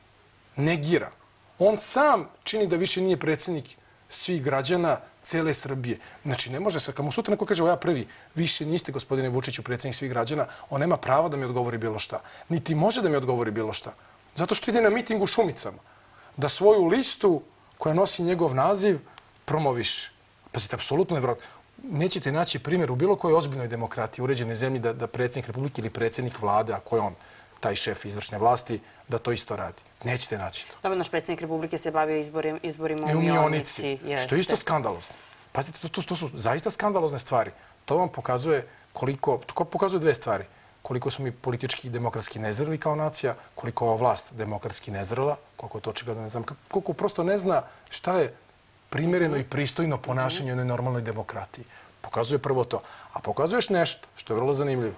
Negira. On sam čini da više nije predsjednik svih građana cele Srbije. Znači, ne može se, kad mu sutra neko kaže, ja prvi, više niste, gospodine Vučiću, predsjednik svih građana, on nema prava da mi odgovori bilo šta. Niti može da mi odgovori bilo šta. Zato što ide na miting u Šumicama. Da svoju listu koja nosi njegov naziv promoviše. Pazite, apsolutno nevjerojatno. Nećete naći primjer u bilo kojoj ozbiljnoj demokratiji, uređenoj zemlji, da predsjednik Republike ili predsjednik vlade, ako je on taj šef izvršne vlasti, da to isto radi. Nećete naći to. Dobro, naš predsjednik Republike se bavio izborima u Mionici. Što je isto skandalozno. Pazite, to su zaista skandalozne stvari. To vam pokazuje pokazuje dve stvari. Koliko smo mi politički i demokratski nezreli kao nacija, koliko ova vlast demokratski nezrela, koliko je to očigledno ne znam, koliko prosto ne zna šta je primjereno i pristojno ponašanje u jednoj normalnoj demokratiji. Pokazuje prvo to. A pokazuješ nešto što je vrlo zanimljivo.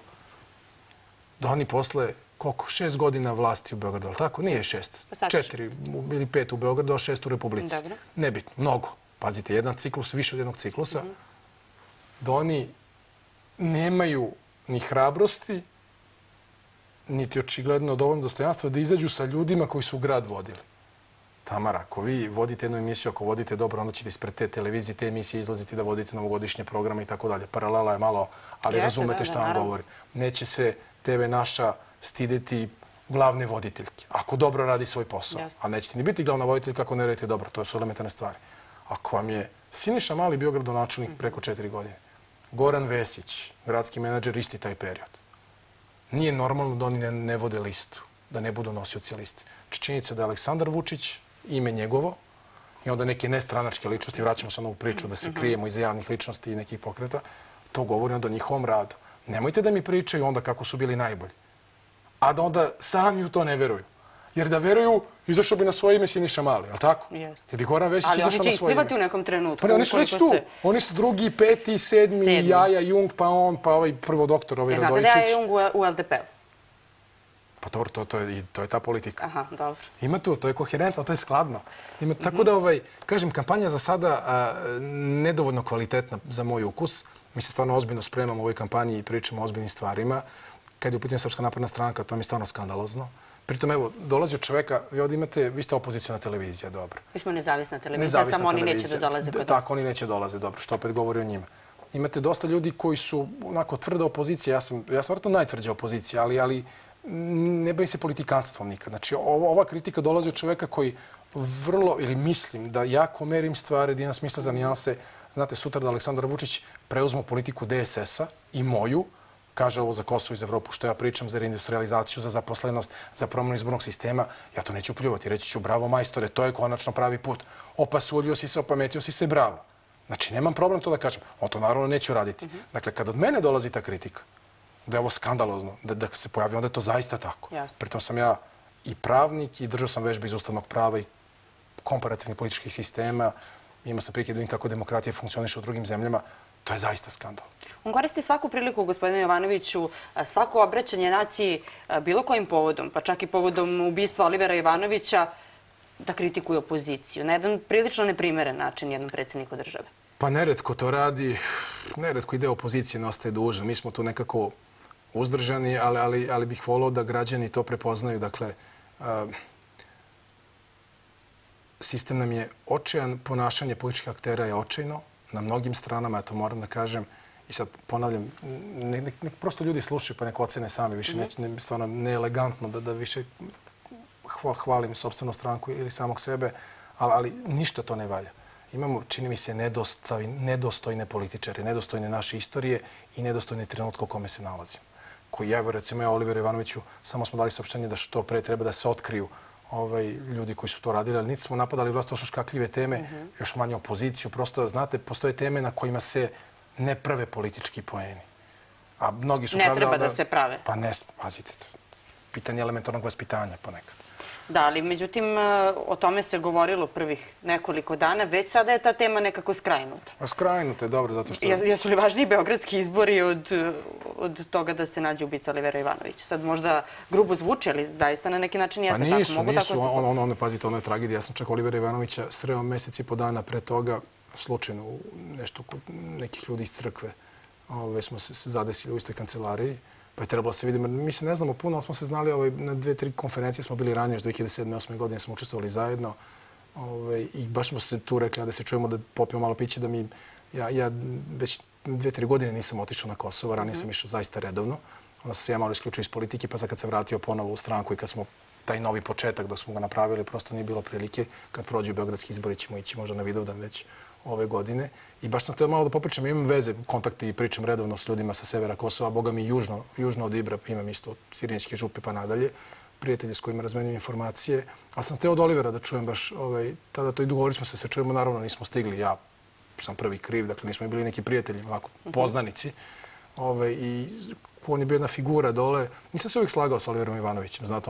Da oni posle, 6 godina vlasti u Beogradu, ali tako? Nije 6. 4 ili 5 u Beogradu, a 6 u Republici. Nebitno, mnogo. Pazite, jedan ciklus, više od jednog ciklusa, da oni nemaju ni hrabrosti, niti očigledno dovoljno dostojanstva da izađu sa ljudima koji su grad vodili. Tamara, ako vi vodite jednu emisiju, ako vodite dobro, onda ćete ispred te televizije, te emisije izlaziti da vodite novogodišnje programe i tako dalje. Paralela je malo, ali razumete šta vam govori. Neće se TV naša stideti glavne voditeljke, ako dobro radi svoj posao. A nećete ni biti glavna voditeljka ako ne radite dobro. To su elementarne stvari. Ako vam je Siniša Mali bio gradonačelnik preko 4 godine, Goran Vesić, gradski menadžer, isti taj period. Nije normalno da oni ne vode listu, da ne budu nosioci liste. Činjenica da je Aleksandar Vučić, ime njegovo, i onda neke nestranačke ličnosti, vraćamo se na ovu priču da se krijemo iza javnih ličnosti i nekih pokreta, to govori onda o njihovom radu. Nemojte da mi pričaju onda kako su bili najbolji, a da onda sami u to ne veruju. Jer da veruju, izašao bi na svoje ime Siniša Mali, ali tako? Jeste. Bi Goran Vesić izašao na svoje ime. Ali oni će isplivati u nekom trenutku. Pa oni su već tu. Oni su drugi, peti, sedmi, Jaja Jung, pa on, pa ovaj prvo doktor, ovaj Radojičić. Znate da je Jung u LDP-u? Pa dobro, to je ta politika. Aha, dobro. Ima tu, to je koherentno, to je skladno. Tako da, kažem, kampanja za sada nedovoljno kvalitetna za moj ukus. Mi se stvarno ozbiljno spremamo u ovoj kampanji i pričamo o ozbiljnim stvarima. Kad je u pitanju Srpska napredna stranka, to mi je stvarno skandalozno. Pritom, evo, dolazi od čoveka, vi ovdje imate, vi ste opozicijona televizija, dobro. Mi smo nezavisna televizija, samo oni neće da dolaze kod nas. Tako, oni neće dolaze, dobro, što opet govori o njima. Imate dosta ljudi koji su onako tvrda opozicija, ja sam vrlo najtvrđa opozicija, ali ne bavi se politikanstvom nikad. Znači, ova kritika dolazi od čoveka koji vrlo, ili mislim da jako merim stvari, da imam smisla za nijanse. Znate, sutra da Aleksandar Vučić preuzmu politiku DSS-a i moju, kaže ovo za Kosovo i za Evropu, što ja pričam za reindustrializaciju, za zaposlenost, za promjenu izbornog sistema, ja to neću pljuvati. Reći ću bravo majstore, to je konačno pravi put. Opasulio si se, opametio si se, bravo. Znači, nemam problem to da kažem. On to naravno neće raditi. Dakle, kad od mene dolazi ta kritika, da je ovo skandalozno, da se pojavi, onda je to zaista tako. Pritom sam ja i pravnik i držao sam vežbe iz ustavnog prava i komparativnih političkih sistema. Imao sam prilike da vidim kako demokratija funkcioniše u drugim zemljama. To je zaista skandal. On koristi svaku priliku, gospodine Jovanoviću, svako obraćanje naciji bilo kojim povodom, pa čak i povodom ubistva Olivera Ivanovića, da kritikuje opoziciju. Na jedan prilično neprimeren način jednom predsjedniku države. Pa neretko to radi, neretko i deo opozicije ne ostaje dužan. Mi smo tu nekako uzdržani, ali bih volio da građani to prepoznaju. Dakle, sistem nam je očajan, ponašanje političkih aktera je očajno na mnogim stranama, ja to moram da kažem. I sad ponavljam, nek prosto ljudi slušaju pa nek ocene sami, više stvarno neelegantno da više hvalim sopstvenu stranku ili samog sebe, ali ništa to ne valja. Imamo, čini mi se, nedostojne političare, nedostojne naše istorije i nedostojne trenutka u kome se nalazimo. Koji ja, recimo ja, Oliveru Ivanoviću, samo smo dali saopštenje da što pre treba da se otkriju ljudi koji su to radili, ali niti smo napadali vlast, to su škakljive teme, još manje opoziciju. Prosto, znate, postoje teme na kojima se ne prave politički poeni. A mnogi su ne treba da se prave. Pa ne, pazite, pitanje elementarnog vaspitanja ponekad. Da, ali međutim, o tome se govorilo prvih nekoliko dana. Već sada je ta tema nekako skrajnuta. Skrajnuta je, dobro, zato što... Jesu li važniji beogradski izbori od toga da se nađe ubica Olivera Ivanovića? Sad možda grubo zvuči, ali zaista na neki način jeste tako. Pa nisu. Pazite, ono je tragedija. Ja sam čak Olivera Ivanovića sreo mesec i po dana pre toga, slučajno, nešto kod nekih ljudi iz crkve. Smo se zadesili u istoj kancelariji. Pa je trebalo se vidimo. Mi se ne znamo puno, ali smo se znali na 2-3 konferencije smo bili ranije, još 2007-2008 godine smo učestvovali zajedno. I baš smo se tu rekli da se čujemo da popijemo malo piće, da mi... Ja već 2-3 godine nisam otišao na Kosovo, ranije sam išao zaista redovno. Onda sam se ja malo isključio iz politike, pa sad kad se vratio ponovo u stranku i kad smo taj novi početak dok smo ga napravili, prosto nije bilo prilike. Kad prođu beogradski izbori ćemo ići možda na Vidovdan već ove godine. I baš sam htio malo da popričam. Imam veze, kontakte i pričam redovno s ljudima sa severa Kosova, boga mi južno od Ibra, imam isto od Sirinjske župe pa nadalje, prijatelji s kojima razmenjujem informacije. Ali sam htio od Olivera da čujem baš, tada to i dogovorili smo se čujemo, naravno nismo stigli, ja sam prvi kriv, dakle nismo bili neki prijatelji, ovako poznanici. I on je bio jedna figura dole. Nisam se uvijek slagao s Oliverom Ivanovićem, znate,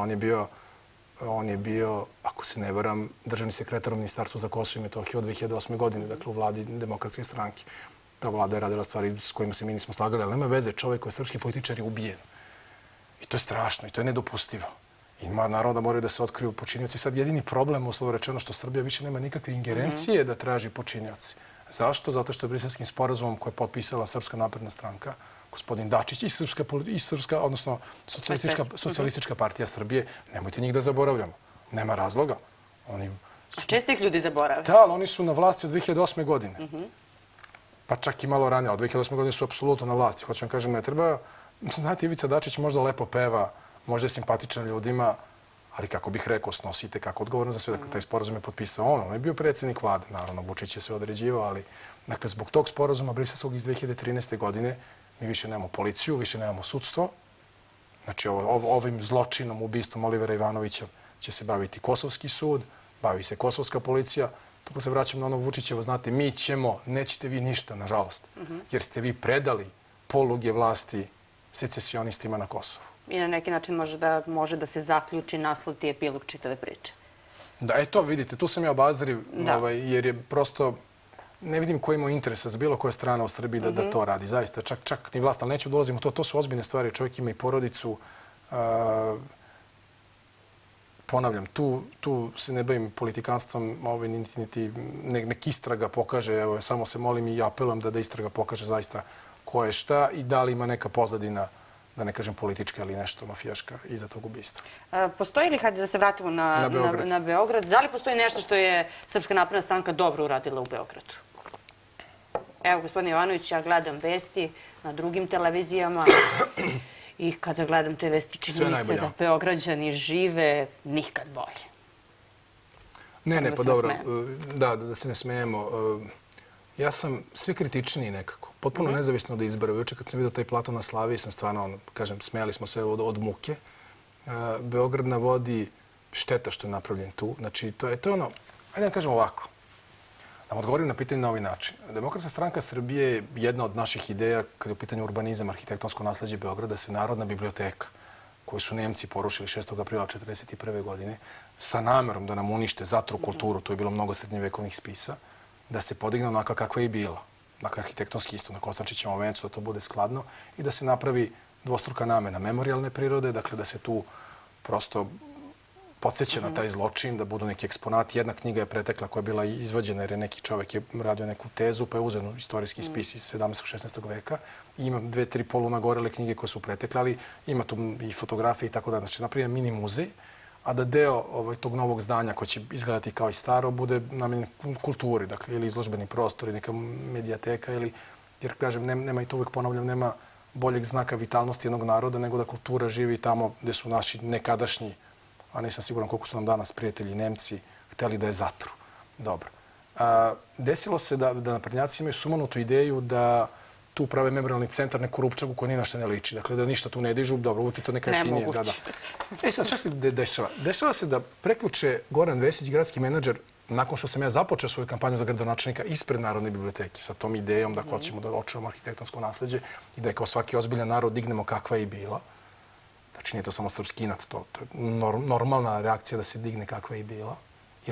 on je bio, ako se ne varam, državni sekretar u Ministarstvu za Kosovo i Metohiju od 2008. godine, dakle u vladi Demokratske stranke. Ta vlada je radila stvari s kojima se mi nismo slagali, ali nema veze, čovjek koji je srpski političar je ubijen. I to je strašno i to je nedopustivo. I naravno da moraju da se otkriju počinioci. Sad jedini problem, uslovno rečeno, što Srbija više nema nikakve ingerencije da traži počinioci. Zašto? Zato što je Briselskim sporazumom koje je potpisala Srpska napredna stranka, gospodin Dačić i Srpska, odnosno Socijalistička partija Srbije, nemojte njih da zaboravljamo. Nema razloga. A često ih ljudi zaboravaju. Da, ali oni su na vlasti od 2008. godine. Pa čak i malo ranije. Od 2008. godine su apsolutno na vlasti. Hoću vam kažem, ne treba... Znate, Ivica Dačić možda lepo peva, možda je simpatičan ljudima, ali kako bih rekao, snosite kako odgovorno za sve. Dakle, taj sporazum je potpisao on je bio predsjednik vlade. Naravno, Vučić je sve određivao, ali dakle, zbog tog sporazuma Briselskog iz 2013. godine mi više nemamo policiju, više nemamo sudstvo. Znači, ovim zločinom, ubistvom Olivera Ivanovića će se baviti Kosovski sud, bavi se Kosovska policija. Tako se vraćam na ono Vučićevo, znate, mi ćemo, nećete vi ništa, nažalost, jer ste vi predali poluge vlasti secesionistima na Kosovu. I na neki način može da se zaključi naslov i epilog čitave priče. Da, eto, vidite, tu sam ja obazriv, jer je prosto... Ne vidim ko ima interesa za bilo koja strana u Srbiji da to radi. Zaista, čak ni vlast, ali neću dolazim u to. To su ozbiljne stvari. Čovjek ima i porodicu. Ponavljam, tu se ne bavim politikanstvom, niti nek istraga pokaže. Evo, samo se molim i apelujem da istraga pokaže zaista ko je šta i da li ima neka pozadina, da ne kažem politička ili nešto mafijaška iza tog ubistva. Postoji li, hajde da se vratimo na Beograd, da li postoji nešto što je Srpska napredna stranka dobro uradila u Beogradu? Evo, gospodin Jovanović, ja gledam vesti na drugim televizijama i kada gledam te vesti čini mi se da Beograđani žive nikad bolje. Ne, pa dobro, da se ne smijemo. Ja sam sve kritičniji nekako. potpuno nezavisno da izberu. Juče kad sam vidio taj plato na Slaviji, sam stvarno, kažem, smijali smo se od muke. Beograd na vodi, šteta što je napravljen tu. Znači, to je ono, ajde da kažem ovako, da vam odgovorim na pitanje na ovaj način. Demokratska stranka Srbije je jedna od naših ideja kada je u pitanju urbanizam, arhitektonsko nasleđe Beograda, se Narodna biblioteka, koju su Nemci porušili 6. aprila 1941. godine, sa namerom da nam unište, zatru kulturu, to je bilo mnogo srednjevekovnih spisa, da se podigne onaka kakva je i bila. Dakle, arhitektonski isto, na Kostančićevom vencu, da to bude skladno i da se napravi dvostruka namena memorijalne prirode, dakle da se tu prosto podsjeća na taj zločin, da budu neki eksponati. Jedna knjiga je pretekla koja je bila izvađena jer je neki čovjek je radio neku tezu, pa je uzeo istorijski spis iz 17. 16. veka. I ima 2-3 polunagorele knjige koje su pretekle, ali ima tu i fotografije i tako da. Znači, napravio mini muzej, a da deo tog novog zdanja koji će izgledati kao i staro bude namenjen kulturi, dakle, ili izložbeni prostor, ili neka medijateka, ili, jer, kažem, nema i to uvijek ponavljam, nema boljeg znaka vitalnosti jednog naroda nego da kultura živi tamo gdje su naši nekadašnji, a nisam siguran koliko su nam danas prijatelji Nemci, hteli da je zatru. Dobro. Desilo se da naprednjaci imaju sumanutu ideju da tu prave memorialni centar, neku rupčagu koja ni na što ne liči. Dakle, da ništa tu ne dižu. Dobro, uvijek je to neka jeftinije. Nemoguće. Sad, šta se dešava? Dešava se da preključe Goran Vesić, gradski menadžer, nakon što sam ja započeo svoju kampanju za gradonačelnika ispred Narodne biblioteke, sa tom idejom da hoćemo da očuvamo arhitektonsko nasleđe i da je kao svaki ozbiljan narod dignemo kakva je i bila. Znači, nije to samo srpski inat, to je normalna reakcija da se digne kakva je i bila i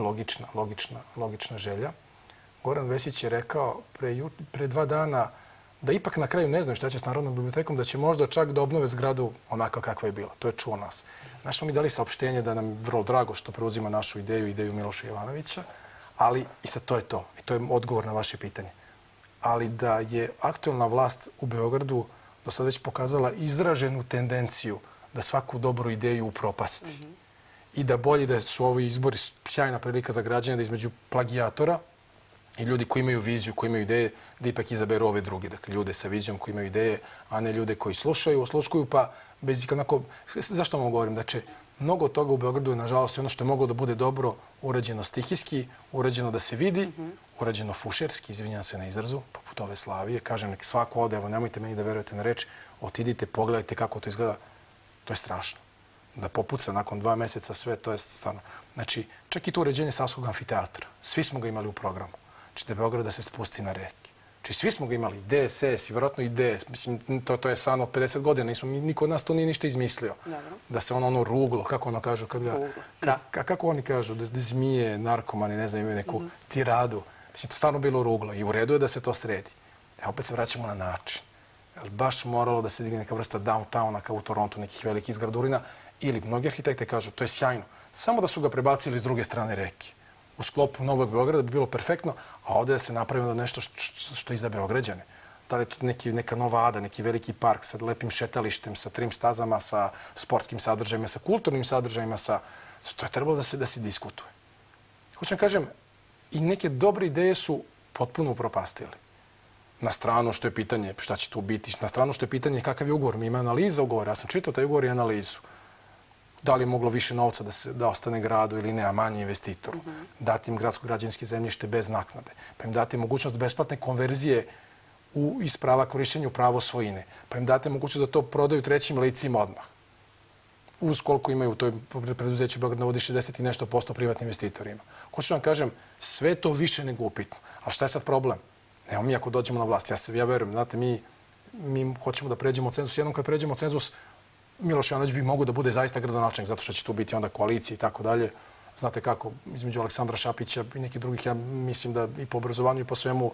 logična želja. Goran Vesić je rekao pre 2 dana da ipak na kraju ne znaju šta će s Narodnom bibliotekom, da će možda čak da obnove zgradu onako kakva je bila. To je čuo nas. Znaš, smo mi dali saopštenje da nam je vrlo drago što preuzima našu ideju Miloša Jovanovića, ali i sad to je to. I to je odgovor na vaše pitanje. Ali da je aktualna vlast u Beogradu do sad već pokazala izraženu tendenciju da svaku dobru ideju upropasti. I da bolje da su ovi izbori sjajna prilika za građane da između plagijatora i ljudi koji imaju viziju, koji imaju ideje, da ipak izaberu ove druge. Dakle, ljude sa vizijom koji imaju ideje, a ne ljude koji slušaju, osluškuju, pa bez ikakvog... Zašto vam govorim? Znači, mnogo toga u Beogradu je, nažalost, ono što je moglo da bude dobro, urađeno stihijski, urađeno da se vidi, urađeno fušerski, izvinjam se na izrazu, poput ove Slavije. Kažem, nek svako ode, evo, nemojte meni da verujete na reč, otidite, pogledajte kako to izgleda. To je strašno. Da popuca nakon 2 mjeseca sve, to je stvarno. Znači, čak i to uređenje Savskog amfiteatra. Svi smo ga imali u programu. Znači, da Beograd da se spusti na reke. Znači, svi smo ga imali. DSS i vjerojatno i DS. Mislim, to je san od 50 godina. Niko od nas to nije ništa izmislio. Da se ono ruglo, kako ono kažu, kako oni kažu, da zmije, narkomani, ne znam, imaju neku tiradu. Mislim, to stvarno bilo ruglo i u redu je da se to sredi. Opet se vraćamo na način. Baš moralo da se digne neka vrsta downtowna kao u Torontu, nekih velikih zgradurina. Ili mnogi arhitekte kažu, to je sjajno. Samo da su ga prebacili s druge strane reke. U sklopu Novog Beograda bi bilo perfektno, a ovdje da se napravi onda nešto što je za Beograđane. Da li je to neka nova ada, neki veliki park sa lepim šetalištem, sa trim stazama, sa sportskim sadržajima, sa kulturnim sadržajima, to je trebalo da se diskutuje. Hoćem kažem, i neke dobre ideje su potpuno upropastili. Na stranu što je pitanje šta će tu biti, na stranu što je pitanje kakav je ugovor. Mi ima analiza ugovora, ja sam čitao taj ugovor i analizu. Da li je moglo više novca da ostane gradu ili ne, a manje investitoru. Dati im gradsko-građevinske zemljište bez naknade. Pa im dati mogućnost besplatne konverzije iz prava korišćenja u pravo svojine. Pa im date mogućnost da to prodaju trećim licima odmah. Uz koliko imaju u toj preduzeću Beograd na vodi 60 i nešto % privatnim investitorima. Hoću vam kažem, sve to više nego upitno. Ali šta je sad problem? Evo mi ako dođemo na vlast, ja verujem, znate, mi hoćemo da pređemo cenzus. Jednom kad pređemo cenzus, Miloš Jovanović bi mogao da bude zaista gradonačelnik, zato što će tu biti onda koalicija i tako dalje. Znate kako, između Aleksandra Šapića i nekih drugih, ja mislim da i po obrazovanju i po svemu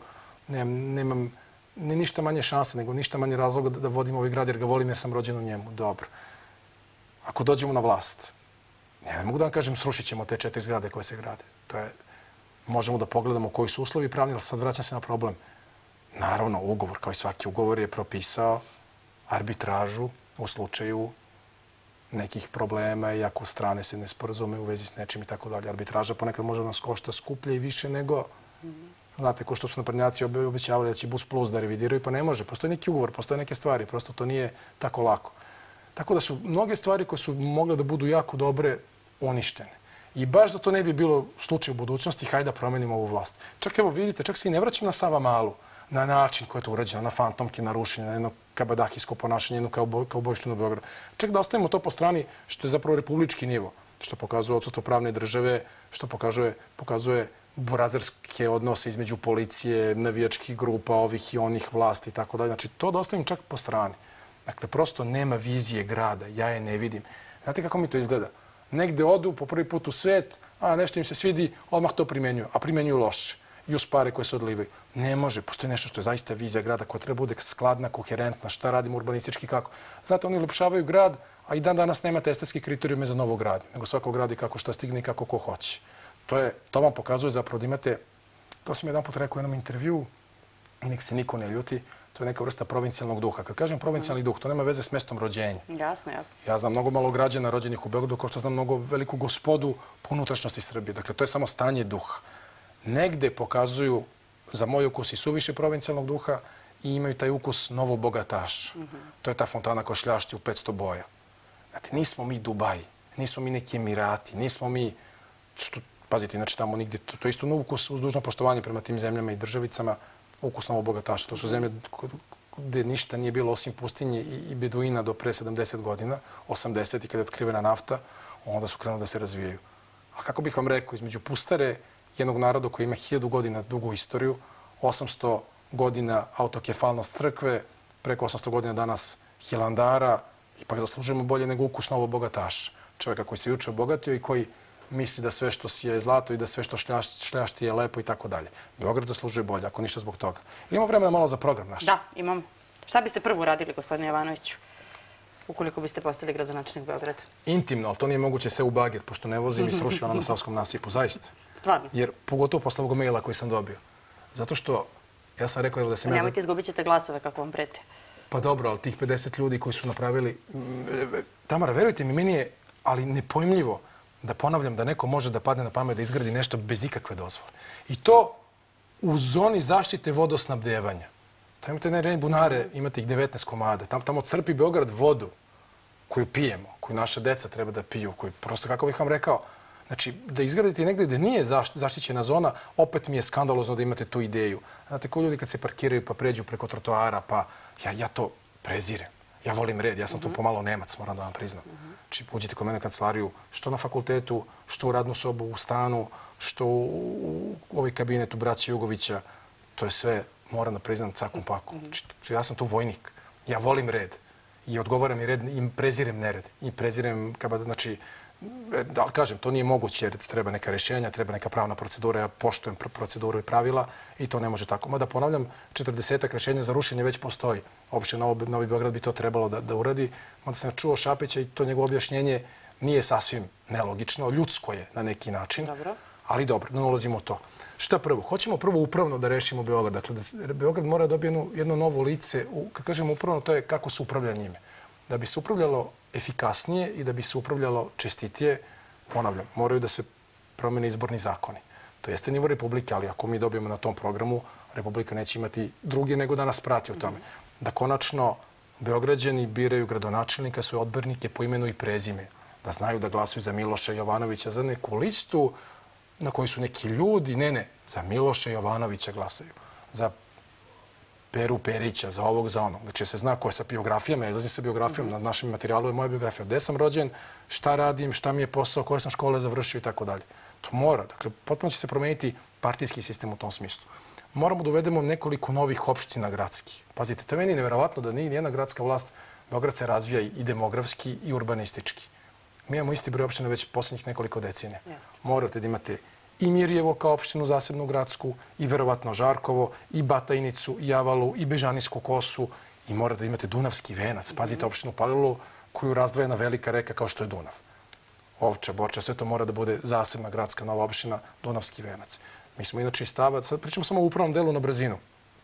nemam ne ništa manje šanse, nego ništa manje razloga da vodim ovaj grad jer ga volim jer sam rođen u njemu. Dobro. Ako dođemo na vlast, ja ne mogu da vam kažem srušit ćemo te 4 zgrade koje se grade. Možemo da pogledamo koji su uslovi pravni, ali sad vraćam se na problem. Naravno, ugovor, kao i svaki ugovor, je propisao arbitražu u slučaju nekih problema i ako strane se ne sporazume u vezi s nečim i tako dalje. Arbitraža ponekad može nas košta skuplje i više nego... Znate, ko što su naprednjaci obećavali da će Bus Plus da revidiraju, pa ne može. Postoji neki ugovor, postoje neke stvari, prosto to nije tako lako. Tako da su mnoge stvari koje su mogle da budu jako dobre uništene. I baš da to ne bi bilo slučaj u budućnosti, hajde da promenimo ovu vlast. Čak evo vidite, čak se i ne vraćam na Savamalu. na način koji je to urađeno, na fantomke, na rušenje, na jedno kabadahijsko ponašanje, jednu kaubojštinu u Beogradu. Čak da ostavimo to po strani što je zapravo republički nivo, što pokazuje odsustvo pravne države, što pokazuje burazerske odnose između policije, navijačkih grupa, ovih i onih vlasti i tako dalje. Znači, to da ostavim čak po strani. Dakle, prosto nema vizije grada, ja je ne vidim. Znate kako mi to izgleda? Negde odu po prvi put u svet, a nešto im se svidi, odmah to primenjuju, a primenjuju loše. I uz pare koje se odlivaju. Ne može, postoji nešto što je zaista vizija grada koja treba bude skladna, koherentna, šta radimo urbanistički, kako. Znate, oni ulepšavaju grad, a i dan danas nemate estetski kriterijume za novo grad, nego svako gradi kako šta stigne i kako ko hoće. To vam pokazuje zapravo da imate, to sam jedan put rekao u jednom intervjuu, i nek se niko ne ljuti, to je neka vrsta provincijalnog duha. Kad kažem provincijalni duh, to nema veze s mestom rođenja. Jasno, jasno. Ja znam mnogo malo građana rođenih u Beogradu, kao što znam mnogo veliku gospodu po unutrašnjosti Srbije. Dakle, to je samo stanje duha. Negde pokazuju, za moj ukus, i suviše provincijalnog duha i imaju taj ukus novog bogataša. To je ta fontana koja šljašti u 500 boja. Znate, nismo mi Dubai, nismo mi neki Emirati, nismo mi, pazite, inače tamo nigdje, to je isto ukus uz dužno poštovanje prema tim zemljama i državicama, ukus novog bogataša. To su zemlje gdje ništa nije bilo osim pustinje i beduina do pre 70 godina, 80 i kada je otkrivena nafta, onda su krenuli da se razvijaju. A kako bih vam rekao, između pustare jednog naroda koji ima 1000 godina dugu istoriju, 800 godina autokefalnost crkve, preko 800 godina danas Hilandara, ipak zaslužujemo bolje nego ukus novog bogataša. Čovjeka koji se juče obogatio i koji misli da sve što je zlato i da sve što šljašti je lepo i tako dalje. Beograd zaslužuje bolje, ako ništa zbog toga. Ili imamo vremena malo za program naš? Da, imam. Šta biste prvo uradili, gospodine Jovanoviću, ukoliko biste postali gradonačelnik Beograda? Intimno, ali to nije moguće sve u bager, pošto ne vozim i srušio na Savskom nasipu, zaista. Stvarno? Jer pogotovo posle ovog maila koji sam dobio. Zato što ja sam rekao da sam Nemojte, izgubit ćete glasove kako vam prete. Pa dobro, ali tih 50 ljudi koji su napravili... Tamara, verujte mi, meni je, ali nepojmljivo da ponavljam da neko može da padne na pamet da izgradi nešto bez ikakve dozvole. I to u zoni zaštite vodosnabdevanja. Tamo imate ne bunare, imate ih 19 komada. Tamo crpi Beograd vodu koju pijemo, koju naša deca treba da piju, koju prosto, kako bih vam rekao, znači, da izgradite negdje gdje nije zaštićena zona, opet mi je skandalozno da imate tu ideju. Znate, ko ljudi kad se parkiraju pa pređu preko trotoara, pa ja to prezirem. Ja volim red, ja sam tu pomalo Nemac, moram da vam priznam. Znači, uđite kod mene u kancelariju, što na fakultetu, što u radnu sobu, u stanu, što u ovaj kabinet u braća Jugovića, to je sve, moram da priznam, cakom pakom. Znači, ja sam tu vojnik, ja volim red i odgovaram i red, i prezirem nered, i prezirem, znači, ali kažem, to nije moguće jer treba neka rješenja, treba neka pravna procedura, ja poštujem proceduru i pravila i to ne može tako. Mada ponavljam, 40-ak rješenja za rušenje već postoji. Opština Novi Beograd bi to trebalo da uradi. Mada sam čuo Šapića i to njegovo objašnjenje nije sasvim nelogično, ljudsko je na neki način, ali dobro, da ne ulazimo u to. Šta prvo? Hoćemo prvo upravno da rešimo Beograd. Dakle, Beograd mora da dobije jedno novo lice. Kad kažemo upravno, to je kako se upravlja njime. Da bi se upravljalo efikasnije i da bi se upravljalo čestitije, ponavljam, moraju da se promene izborni zakoni. To jeste nivo Republike, ali ako mi dobijemo na tom programu, Republika neće imati drugi nego da nas prati o tome. Da konačno Beograđani biraju gradonačelnika, svoje odbornike po imenu i prezime. Da znaju da glasuju za Miloša Jovanovića, za neku listu na kojoj su neki ljudi. Ne, za Miloša Jovanovića glasaju. Za Peru Perića, za ovog, za onog. Znači se zna ko je sa biografijama, ja izlazim sa biografijom, na našem materijalu je moja biografija. Gde sam rođen, šta radim, šta mi je posao, koje sam škole završio i tako dalje. To mora. Dakle, potpuno će se promeniti partijski sistem u tom smislu. Moramo da uvedemo nekoliko novih opština gradskih. Pazite, to je meni nevjerovatno da nije nijedna gradska vlast, Beograd se razvija i demografski i urbanistički. Mi imamo isti broj opština već posljednjih nekoliko decenija. Morate da imate i Mirjevo kao opštinu zasebnu gradsku, i verovatno Žarkovo, i Batajnicu, i Avalu, i Bežanijsku kosu, i morate da imate Dunavski venac. Pazite, opštinu Palilulu koju razdvojena velika reka kao što je Dunav. Ovča, Borča, sve to mora da bude zasebna gradska nova opština, Dunavski venac. Mi smo inače i stava, sad pričamo samo o upravnom delu na brzinu,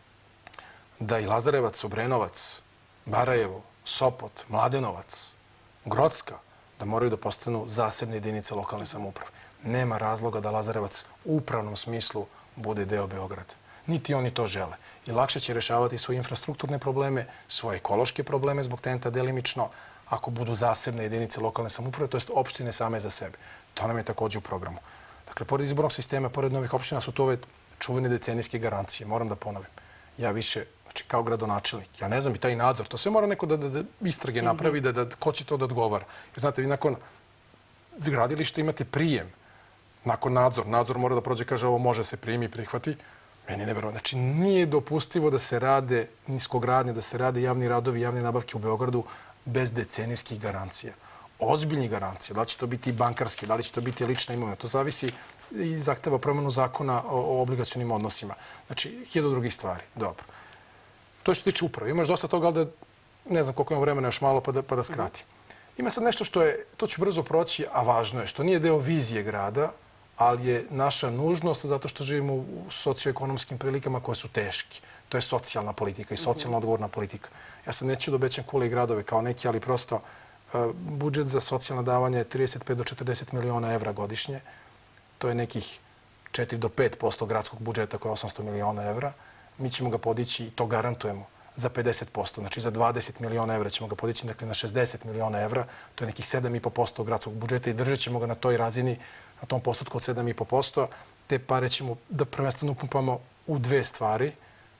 da i Lazarevac, Obrenovac, Barajevo, Sopot, Mladenovac, Grocka, da moraju da postanu zasebne jedinice lokalne samouprave. Nema razloga da Lazarevac u upravnom smislu bude deo Beograda. Niti oni to žele. I lakše će rešavati svoje infrastrukturne probleme, svoje ekološke probleme zbog TENT-a delimično, ako budu zasebne jedinice lokalne samouprave, to jest opštine same za sebe. To nam je također u programu. Dakle, pored izbornog sistema, pored novih opština su to ove čuvene decenijske garancije, moram da ponovim. ja više, znači kao gradonačelnik, ja ne znam i taj nadzor, to sve mora neko da istrage napravi, ko će to da odgovara. Jer znate, vi nakon gradilišta imate prijem, nakon nadzor mora da prođe, kaže ovo može se primi, prihvati. Meni je neverovatno. Znači, nije dopustivo da se rade niskogradnje, da se rade javni radovi, javne nabavke u Beogradu bez decenijskih garancija. Ozbiljnih garancija. Da li će to biti bankarske, da li će to biti lična imovina. To zavisi i zahteva promenu zakona o obligacionim odnosima. Znači, 1000 drugih stvari. Dobro. To je što se tiče uprave. Imaš dosta toga, ali da ne znam koliko imam vremena još malo pa da skratim. Ima sad nešto što je, to ću brzo proći, a važno je, što nije deo vizije grada, ali je naša nužnost zato što živimo u socioekonomskim prilikama koje su teške. To je socijalna politika i socijalno odgovorna politika. Ja sad neću da obećam kule i gradove kao neki, ali prosto budžet za socijalna davanja je 35 do 40 miliona evra godišnje. To je nekih 4 do 5% gradskog budžeta koje je 800 miliona evra. Mi ćemo ga podići i to garantujemo za 50%. Znači za 20 miliona evra ćemo ga podići dakle, na 60 miliona evra. To je nekih 7,5% gradskog budžeta i držat ćemo ga na toj razini, na tom postotku od 7,5%. Te pare ćemo da prvenstveno upumpamo u dve stvari.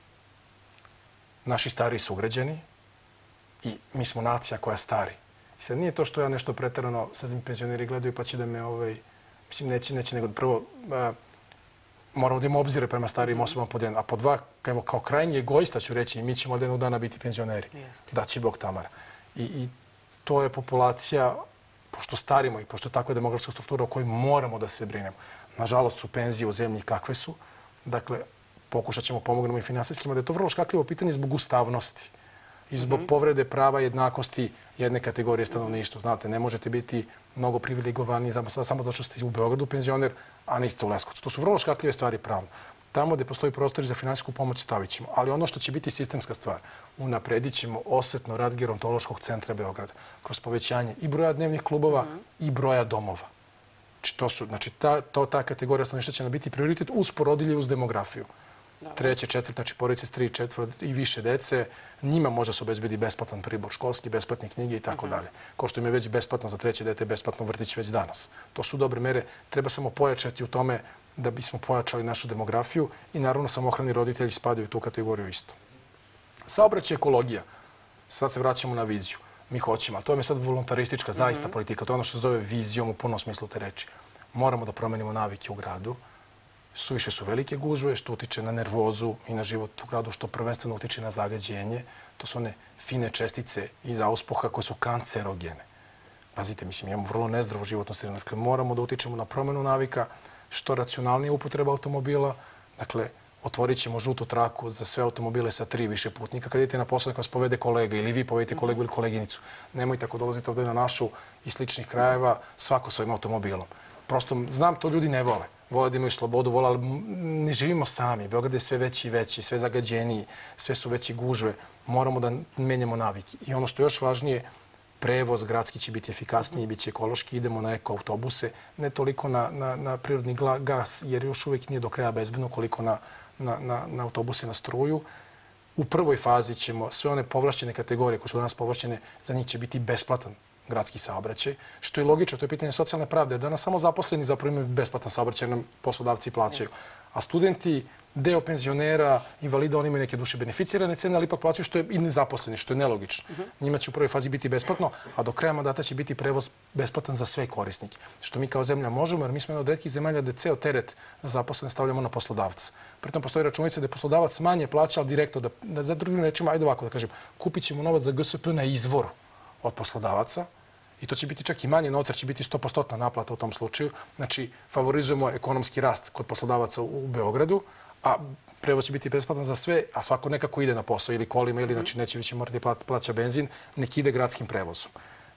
Naši stariji sugrađani i mi smo nacija koja stari. I sad nije to što ja nešto preterano, sad mi penzioneri gledaju pa će da me, mislim, neće nego prvo, moramo da imamo obzire prema starijim osobama pod jedan. A pod dva, kao krajnji egoista ću reći, mi ćemo od jednog dana biti penzioneri. Da će Bog Tamara. I to je populacija, pošto starimo i pošto je takva demografska struktura o kojoj moramo da se brinemo. Nažalost su penzije u zemlji kakve su. Dakle, pokušat ćemo pomognemo i finansijskima, da je to vrlo škakljivo pitanje zbog ustavnosti i zbog povrede prava jednakosti jedne kategorije stanovništva. Znate, ne možete biti mnogo privilegovaniji samo zato što ste u Beogradu penzioner, a niste u Leskovcu. To su vrlo škakljive stvari pravno. Tamo gde postoji prostor za finansijsku pomoć stavit ćemo. Ali ono što će biti sistemska stvar, unapredit ćemo osetno rad gerontološkog centra Beograda kroz povećanje i broja dnevnih klubova i broja domova. Znači, ta kategorija stanovništva će nam biti prioritet uz porodilje i uz demografiju. Treće, četvrte, znači porodice s 3, 4 i više dece, njima može se obezbedi besplatan pribor školski, besplatne knjige i tako dalje. Ko što im je već besplatno za treće dete, besplatno vrtić već danas. To su dobre mere. Treba samo pojačati u tome da bismo pojačali našu demografiju i naravno samohrani roditelji spadaju u tu kategoriju isto. Saobraćaj, ekologija. Sad se vraćamo na viziju. Mi hoćemo, ali to je sad voluntaristička zaista politika. To je ono što se zove vizijom u punom smislu te reči. Moramo da promenimo navike u gradu. Suviše su velike gužve, što utiče na nervozu i na život u gradu, što prvenstveno utiče na zagađenje. To su one fine čestice iz auspuha koje su kancerogene. Pazite, mislim, imamo vrlo nezdravu životnu sredinu. Dakle, moramo da utičemo na promenu navika, što racionalnije upotreba automobila. Dakle, otvorit ćemo žutu traku za sve automobile sa 3 više putnika. Kad idete na posao, vas povede kolega ili vi povedete kolegu ili koleginicu. Nemojte ako dolazite ovdje na našu i sličnih krajeva, svako svojim automobilom. Prosto, znam, to ljudi ne vole. Vole da imaju slobodu, vole, ali ne živimo sami. Beograd je sve veći i veći, sve zagađeniji, sve su veći gužve. Moramo da menjamo navike. I ono što je još važnije, prevoz gradski će biti efikasniji, bit će ekološki. Idemo na ekoautobuse, ne toliko na prirodni gas, jer još uvijek nije do kraja bezbedno, koliko na autobuse na struju. U prvoj fazi ćemo sve one povlašćene kategorije koje su danas povlašćene, za njih će biti besplatan gradski saobraćaj, što je logično, to je pitanje socijalne pravde. Danas samo zaposleni zapravo imaju besplatan saobraćaj, nam poslodavci plaćaju. A studenti, deo penzionera, invalida, oni imaju neke duše beneficirane cene, ali ipak plaćaju što je i nezaposleni, što je nelogično. Njima će u prvoj fazi biti besplatno, a do kraja mandata će biti prevoz besplatan za sve korisnike. Što mi kao zemlja možemo, jer mi smo jedna od retkih zemalja da ceo teret zaposlene stavljamo na poslodavca. Pritom postoji računica da je poslodavac manje plaća, ali direktno da za drugim rečima, ajde ovako da kažem, kupit ćemo novac za GSP na izvoru od poslodavaca. I to će biti čak i manje novca, jer će biti 100% naplata u tom slučaju. Znači, favorizujemo ekonomski rast kod poslodavaca u Beogradu, a prevoz će biti besplatan za sve, a svako nekako ide na posao ili kolima, ili znači neće više morati plaća benzin, nek ide gradskim prevozom.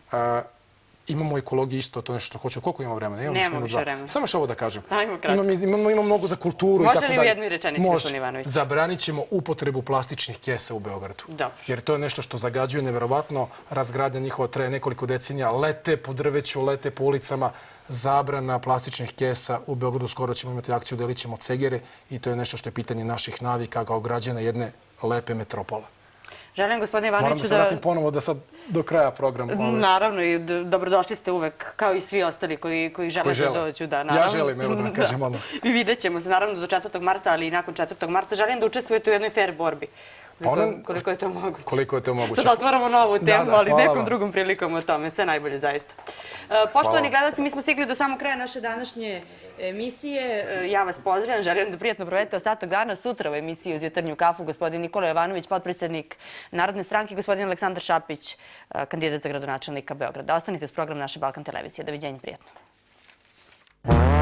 Imamo ekologiju isto, to je nešto što hoću. Koliko imamo vremena? Nemamo više vremena. Samo što ovo da kažem. Imamo mnogo za kulturu i tako dalje. Može li u jednoj rečenici, gospodin Ivanović? Zabranit ćemo upotrebu plastičnih kesa u Beogradu. Jer to je nešto što zagađuje neverovatno. Razgradnja njihova traje nekoliko decenija. Lete po drveću, lete po ulicama. Zabrana plastičnih kesa u Beogradu. Skoro ćemo imati akciju, delit ćemo cegere i to je nešto što je pitanje naših navika kao građana jedne lepe metropole. Želim, gospodine Moram da Ivanoviću, se vratim ponovo da sad do kraja program. Naravno, i dobrodošli ste uvek, kao i svi ostali koji žele da dođu. Ja želim, evo da vam kažem ono. I vidjet ćemo se, naravno, do 4. marta, ali i nakon 4. marta. Želim da učestvujete u jednoj fair borbi. Koliko je to moguće. Koliko je to moguće. Sad otvaramo novu temu, ali nekom drugom prilikom o tome. Sve najbolje, zaista. Poštovani gledalci, mi smo stigli do samog kraja naše današnje emisije. Ja vas pozdravljam, želim da prijatno provedete ostatak dana. Sutra u emisiji uz jutarnju kafu gospodin Nikola Jovanović, potpredsjednik Narodne stranke, gospodin Aleksandar Šapić, kandidat za gradonačelnika Beograda. Ostanite s programom naše Balkan televizije. Doviđenja, prijatno.